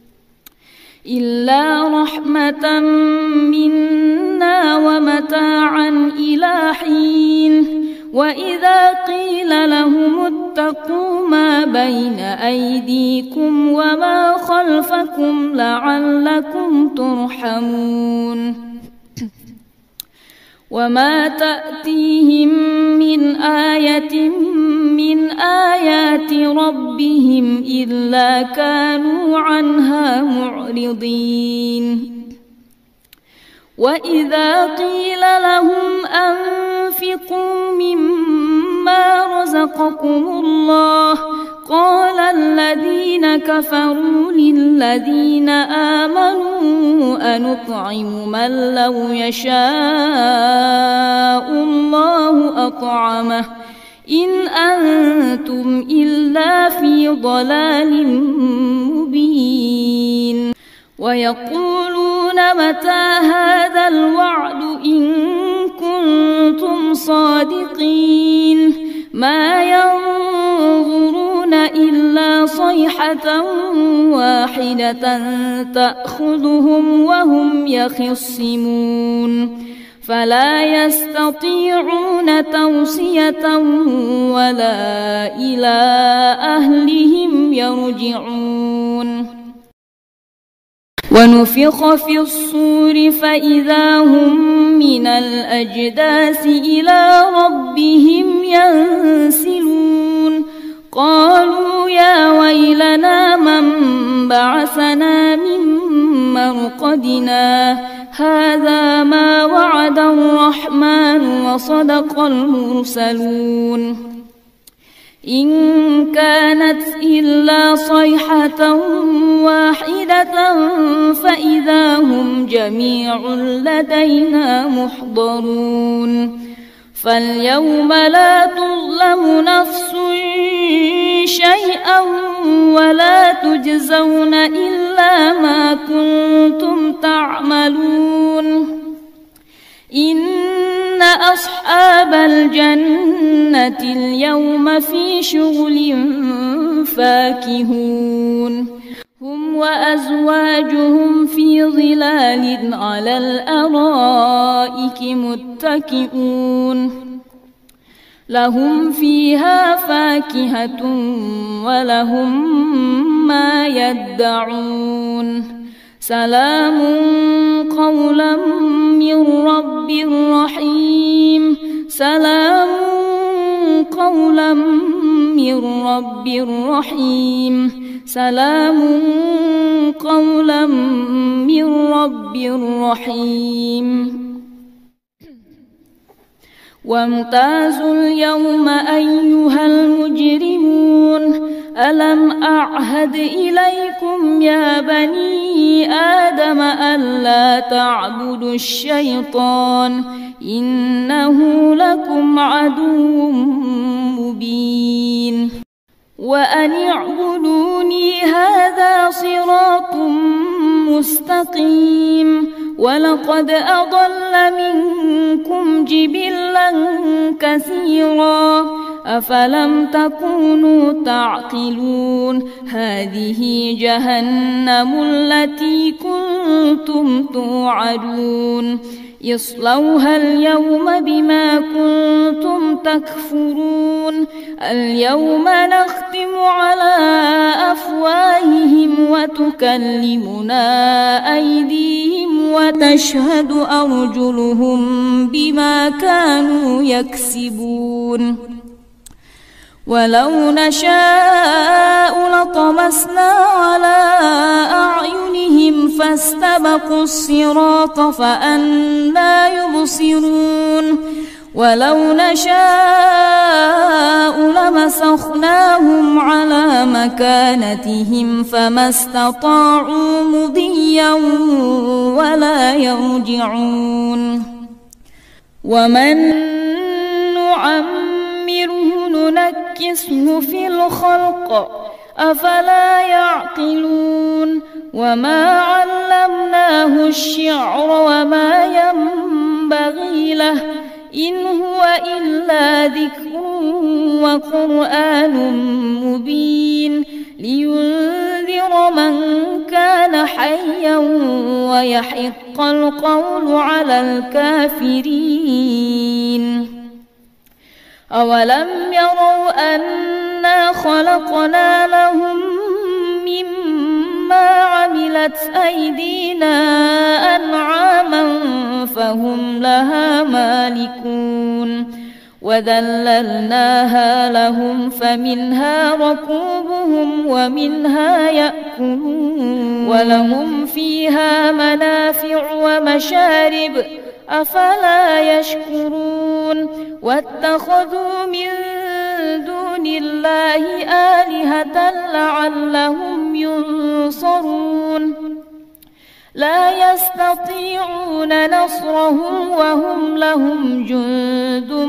إلا رحمة منا ومتاعا إلى حين وإذا قيل لهم اتقوا ما بين أيديكم وما خلفكم لعلكم ترحمون وما تأتيهم من آية من آيات ربهم إلا كانوا عنها معرضين وإذا قيل لهم أنفقوا مما رزقكم الله قال الذين كفروا للذين آمنوا أنطعم من لو يشاء الله أطعمه إن أنتم إلا في ضلال مبين ويقولون متى هذا الوعد إن كنتم صادقين ما ينظرون إلا صيحة واحدة تأخذهم وهم يخصمون فلا يستطيعون توصية ولا إلى أهلهم يرجعون ونفخ في الصور فإذا هم من الأجداث إلى ربهم ينسلون قالوا يا ويلنا من بعثنا من مرقدنا هذا ما وعد الرحمن وصدق المرسلون إن كانت إلا صيحة واحدة فإذا هم جميع لدينا محضرون فاليوم لا تظلم نفس شيئا ولا تجزون إلا ما كنتم تعملون إن أصحاب الجنة اليوم في شغل فاكهون هم وأزواجهم في ظلال على الأرائك متكئون لهم فيها فاكهة ولهم ما يدعون سلام قولا من رب رحيم سلام قولا من رب رحيم سلام قولا من رب رحيم وامتازوا اليوم أيها المجرمون ألم أعهد إليكم يا بني آدم ألا تعبدوا الشيطان إنه لكم عدو مبين وأن اعبدوني هذا صراط مستقيم ولقد أضل منكم جبلا كثيرا أفلم تكونوا تعقلون هذه جهنم التي كنتم توعدون اصلوها اليوم بما كنتم تكفرون اليوم نختم على أفواههم وتكلمنا أيديهم وتشهد أرجلهم بما كانوا يكسبون ولو نشاء لطمسنا على أعينهم فاستبقوا الصراط فأنى يبصرون ولو نشاء لمسخناهم على مكانتهم فما استطاعوا مضيا ولا يرجعون ومن نعمره ننكسه في الخلق أفلا يعقلون وما علمناه الشعر وما ينبغي له إن هو إلا ذكر وقرآن مبين لينذر من كان حيا ويحق القول على الكافرين أولم يروا أنا خلقنا لهم مما عملت أيدينا أنعاما فهم لها مالكون وذللناها لهم فمنها ركوبهم ومنها يأكلون ولهم فيها منافع ومشارب أفلا يشكرون واتخذوا من دون الله آلهة لعلهم ينصرون لا يستطيعون نصرهم وهم لهم جند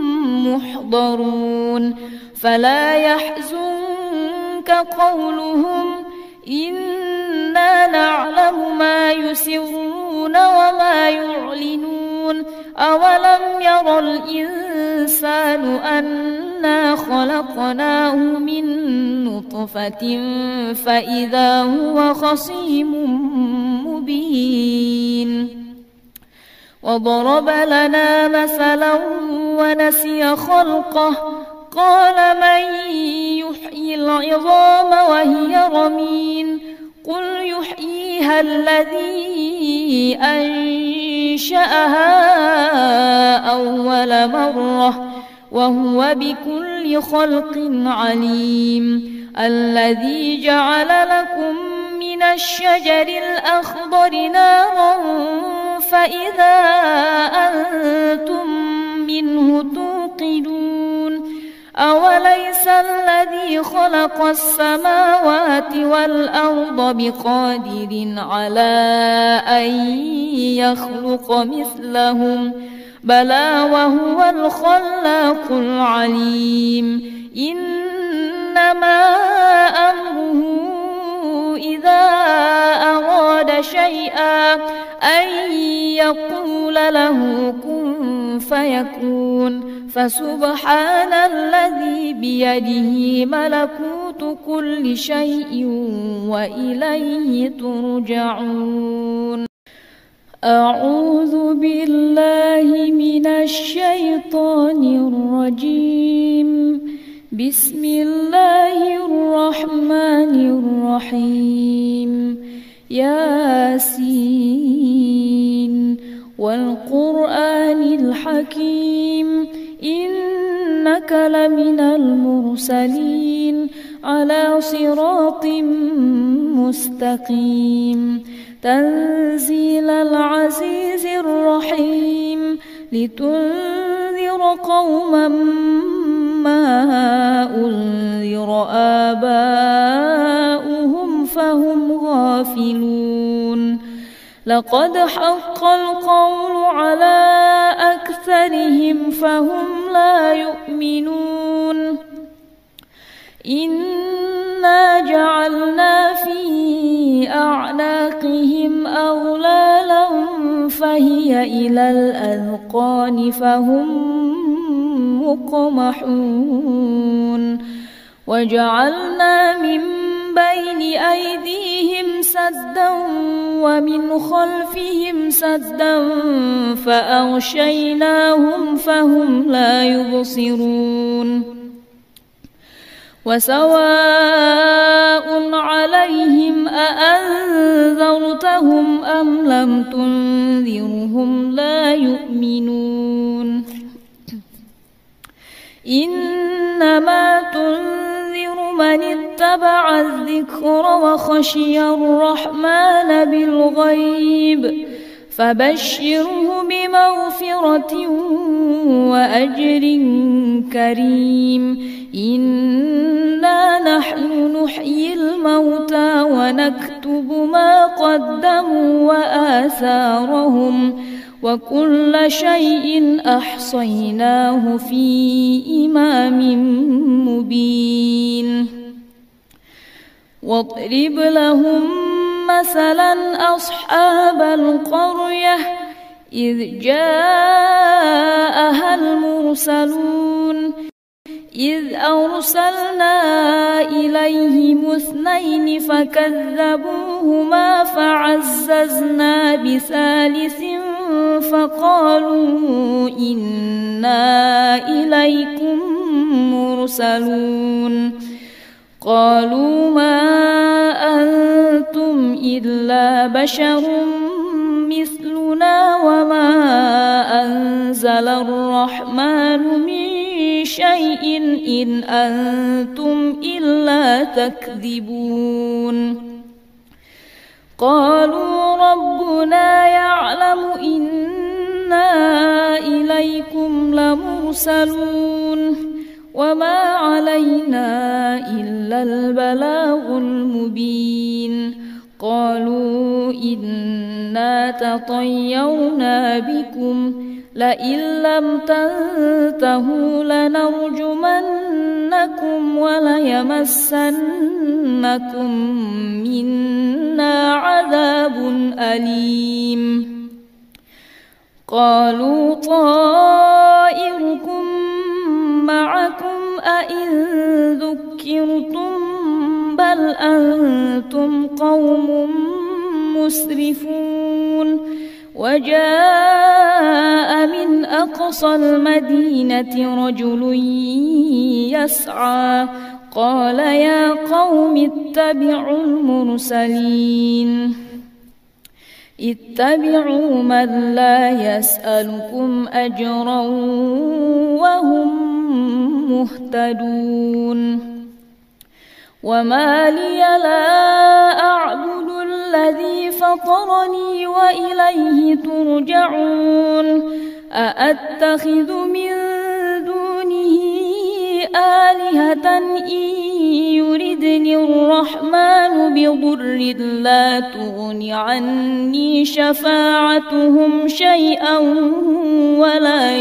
محضرون فلا يحزنك قولهم إنا نعلم ما يسرون وما يعلنون أولم ير الإنسان أنا خلقناه من نطفة فإذا هو خصيم مبين وضرب لنا مثلا ونسي خلقه قال من يحيي العظام وهي رميم قل يحييها الذي أنشأها أول مرة وهو بكل خلق عليم الذي جعل لكم من الشجر الأخضر نارا فإذا أنتم منه توقدون أوليس الذي خلق السماوات والأرض بقادر على أن يخلق مثلهم بلى وهو الخلاق العليم إنما أمره إذا أراد شيئا أن يقول له كن فيكون فسبحان الذي بيده ملكوت كل شيء وإليه ترجعون أعوذ بالله من الشيطان الرجيم بسم الله الرحمن الرحيم ياسين والقرآن الحكيم إنك لمن المرسلين على صراط مستقيم تنزيل العزيز الرحيم لتنذر قوما ما أنذر آباؤهم فهم غافلون لقد حق القول على أكثرهم فهم لا يؤمنون إنا جعلنا في أعناقهم أغلالا فهي إلى الأذقان فهم مقمحون وجعلنا من بين أيديهم سدا ومن خلفهم سدا فأغشيناهم فهم لا يبصرون وسواء عليهم أأنذرتهم أم لم تنذرهم لا يؤمنون إنما تنذر من اتبع الذكر وخشي الرحمن بالغيب فبشره بمغفرة وأجر كريم إنا نحن نحيي الموتى ونكتب ما قدموا وآثارهم وكل شيء أحصيناه في إمام مبين واضرب لهم مثلا أصحاب القرية إذ جاءها المرسلون إذ أرسلنا إليهم اثنين فكذبوهما فعززنا بثالث فقالوا إنا إليكم مرسلون قالوا ما أنتم إلا بشر مثلنا وما أنزل الرحمن من شيء إن أنتم إلا تكذبون قالوا ربنا يعلم إنا إليكم لمرسلون وما علينا إلا البلاغ المبين قالوا إنا تطيرنا بكم لئن لم تنتهوا لنرجمنكم وليمسنكم منا عذاب أليم قالوا طائركم معكم أئن ذكرتم بل أنتم قوم مسرفون وجاء من أقصى المدينة رجل يسعى قال يا قوم اتبعوا المرسلين اتبعوا من لا يسألكم أجرا وهم مهتدون وما لي لا أعبد الذي فطرني وإليه ترجعون أأتخذ من دونه آلهة إن يردني الرحمن بضر لا تغن عني شفاعتهم شيئا ولا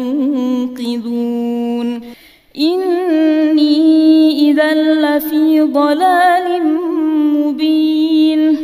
ينقذون إني إذا لفي ضلال مبين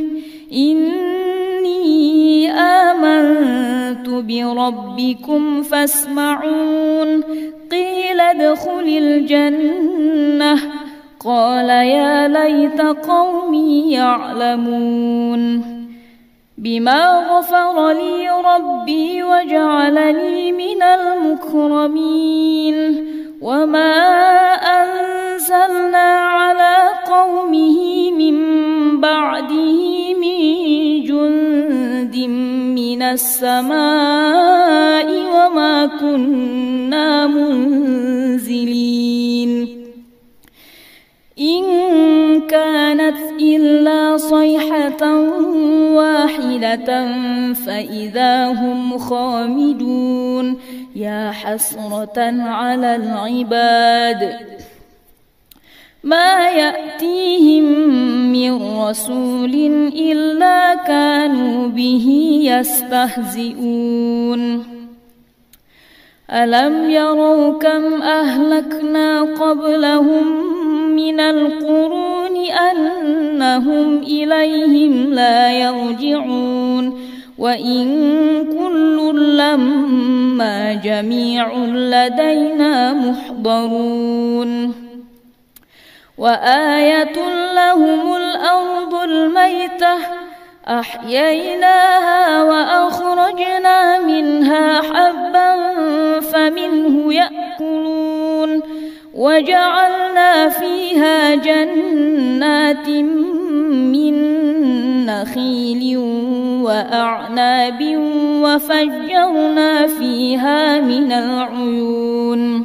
إني آمنت بربكم فاسمعون قيل ادخل الجنة قال يا ليت قومي يعلمون بما غفر لي ربي وجعلني من المكرمين وما أنزلنا على قومه من بعده من جند من السماء وما كنا منزلين إن كانت إلا صيحة واحدة فإذا هم خامدون يا حسرة على العباد ما يأتيهم من رسول إلا كانوا به يستهزئون ألم يروا كم أهلكنا قبلهم من القرون أنهم إليهم لا يرجعون وإن كل لما جميع لدينا محضرون وآية لهم الأرض الميتة أحييناها وأخرجنا منها حبا فمنه يأكلون وجعلنا فيها جنات من نخيل وأعناب وفجرنا فيها من العيون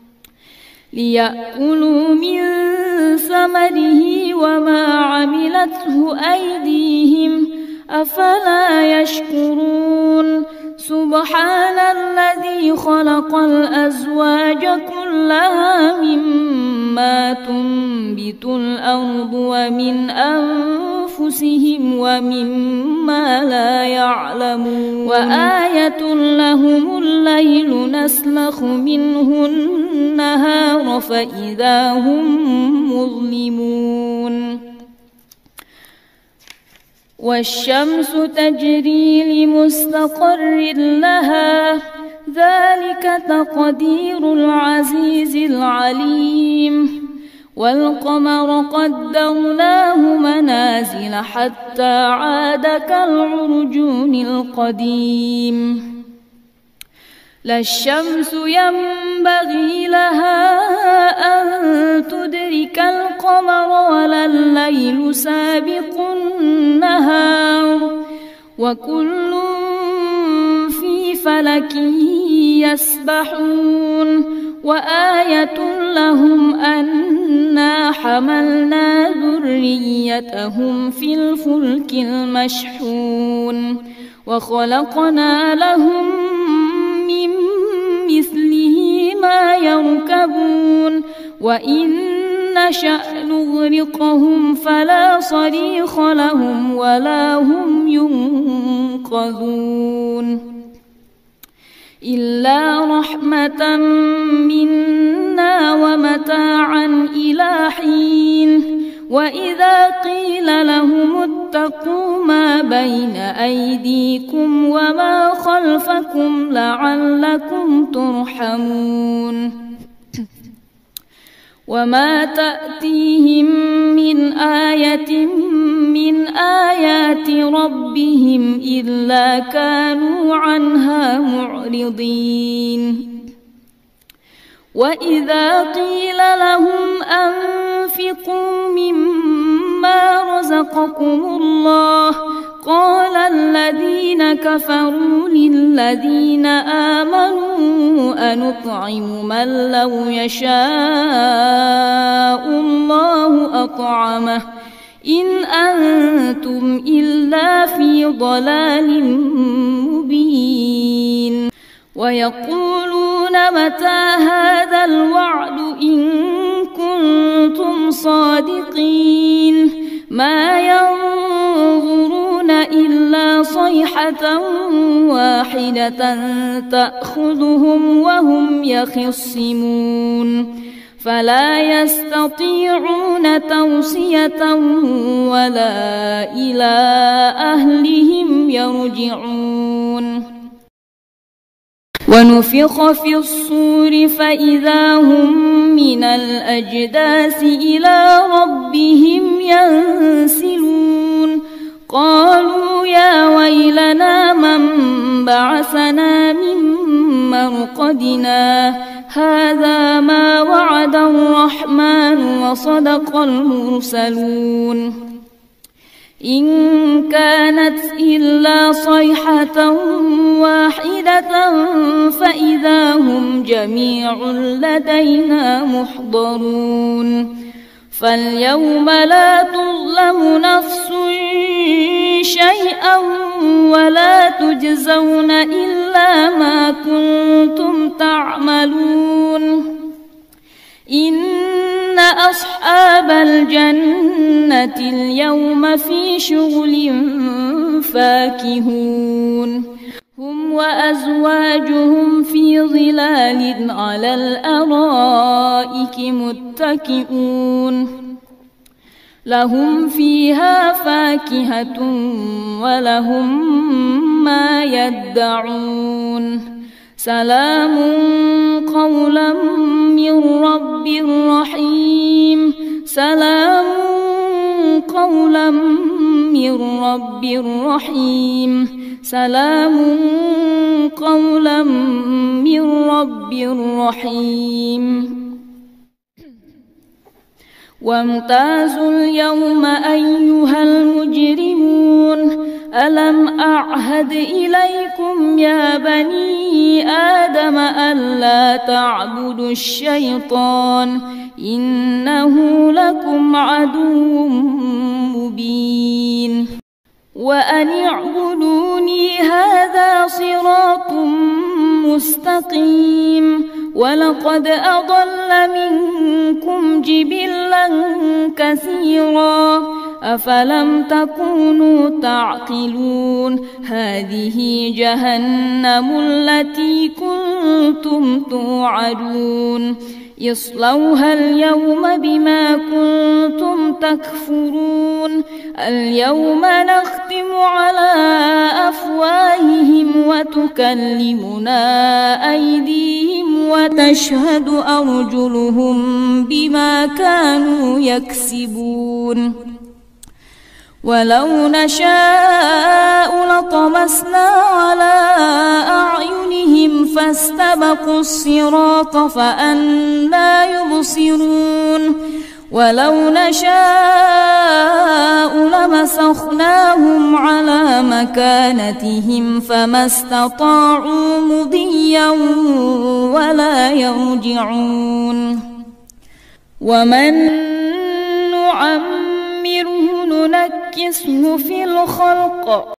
ليأكلوا من ثمره وما عملته أيديهم أفلا يشكرون سبحان الذي خلق الأزواج كلها مما تنبت الأرض ومن أنفسهم ومما لا يعلمون وآية لهم الليل نسلخ منه النهار فإذا هم مظلمون والشمس تجري لمستقر لها ذلك تقدير العزيز العليم والقمر قدرناه منازل حتى عاد كالعرجون القديم لا الشمس ينبغي لها أن تدرك القمر ولا الليل سابق النهار وكل في فلك يسبحون وآية لهم أنا حملنا ذريتهم في الفلك المشحون وخلقنا لهم من مثله ما يركبون وإن نشأ نغرقهم فلا صريخ لهم ولا هم ينقذون إلا رحمة منا ومتاعا إلى حين وإذا قيل لهم اتقوا ما بين أيديكم وما خلفكم لعلكم ترحمون وما تأتيهم من آية من آيات ربهم إلا كانوا عنها معرضين وإذا قيل لهم أنفقوا مما رزقكم الله قال الذين كفروا للذين آمنوا أنطعم من لو يشاء الله أطعمه إن أنتم إلا في ضلال مبين ويقولون متى هذا الوعد إن كنتم صادقين ما ينظرون إلا صيحة واحدة تأخذهم وهم يخصمون فلا يستطيعون توصية ولا إلى أهلهم يرجعون ونفخ في الصور فإذا هم من الأجداث إلى ربهم ينسلون قالوا يا ويلنا من بعثنا من مرقدنا هذا ما وعد الرحمن وصدق المرسلون إن كانت إلا صيحة واحدة فإذا هم جميع لدينا محضرون فاليوم لا تظلم نفس شيئا ولا تجزون إلا ما كنتم تعملون إن أصحاب الجنة اليوم في شغل فاكهون هم وأزواجهم في ظلال على الأرائك متكئون لهم فيها فاكهة ولهم ما يدعون سلام قولا من رب رحيم سلام قولا من رب رحيم سلام قولا من رب رحيم وامتازوا اليوم أيها المجرمون ألم أعهد إليكم يا بني آدم ألا تعبدوا الشيطان إنه لكم عدو مبين وأن اعبدوني هذا صراط مستقيم ولقد أضل منكم جبلا كثيرا أفلم تكونوا تعقلون هذه جهنم التي كنتم توعدون اصلوها اليوم بما كنتم تكفرون اليوم نختم على أفواههم وتكلمنا أيديهم وتشهد أرجلهم بما كانوا يكسبون ولو نشاء لطمسنا على أعينهم فاستبقوا الصراط فأنى يبصرون ولو نشاء لمسخناهم على مكانتهم فما استطاعوا مضيا ولا يرجعون ومن نعمره ننكسه في الخلق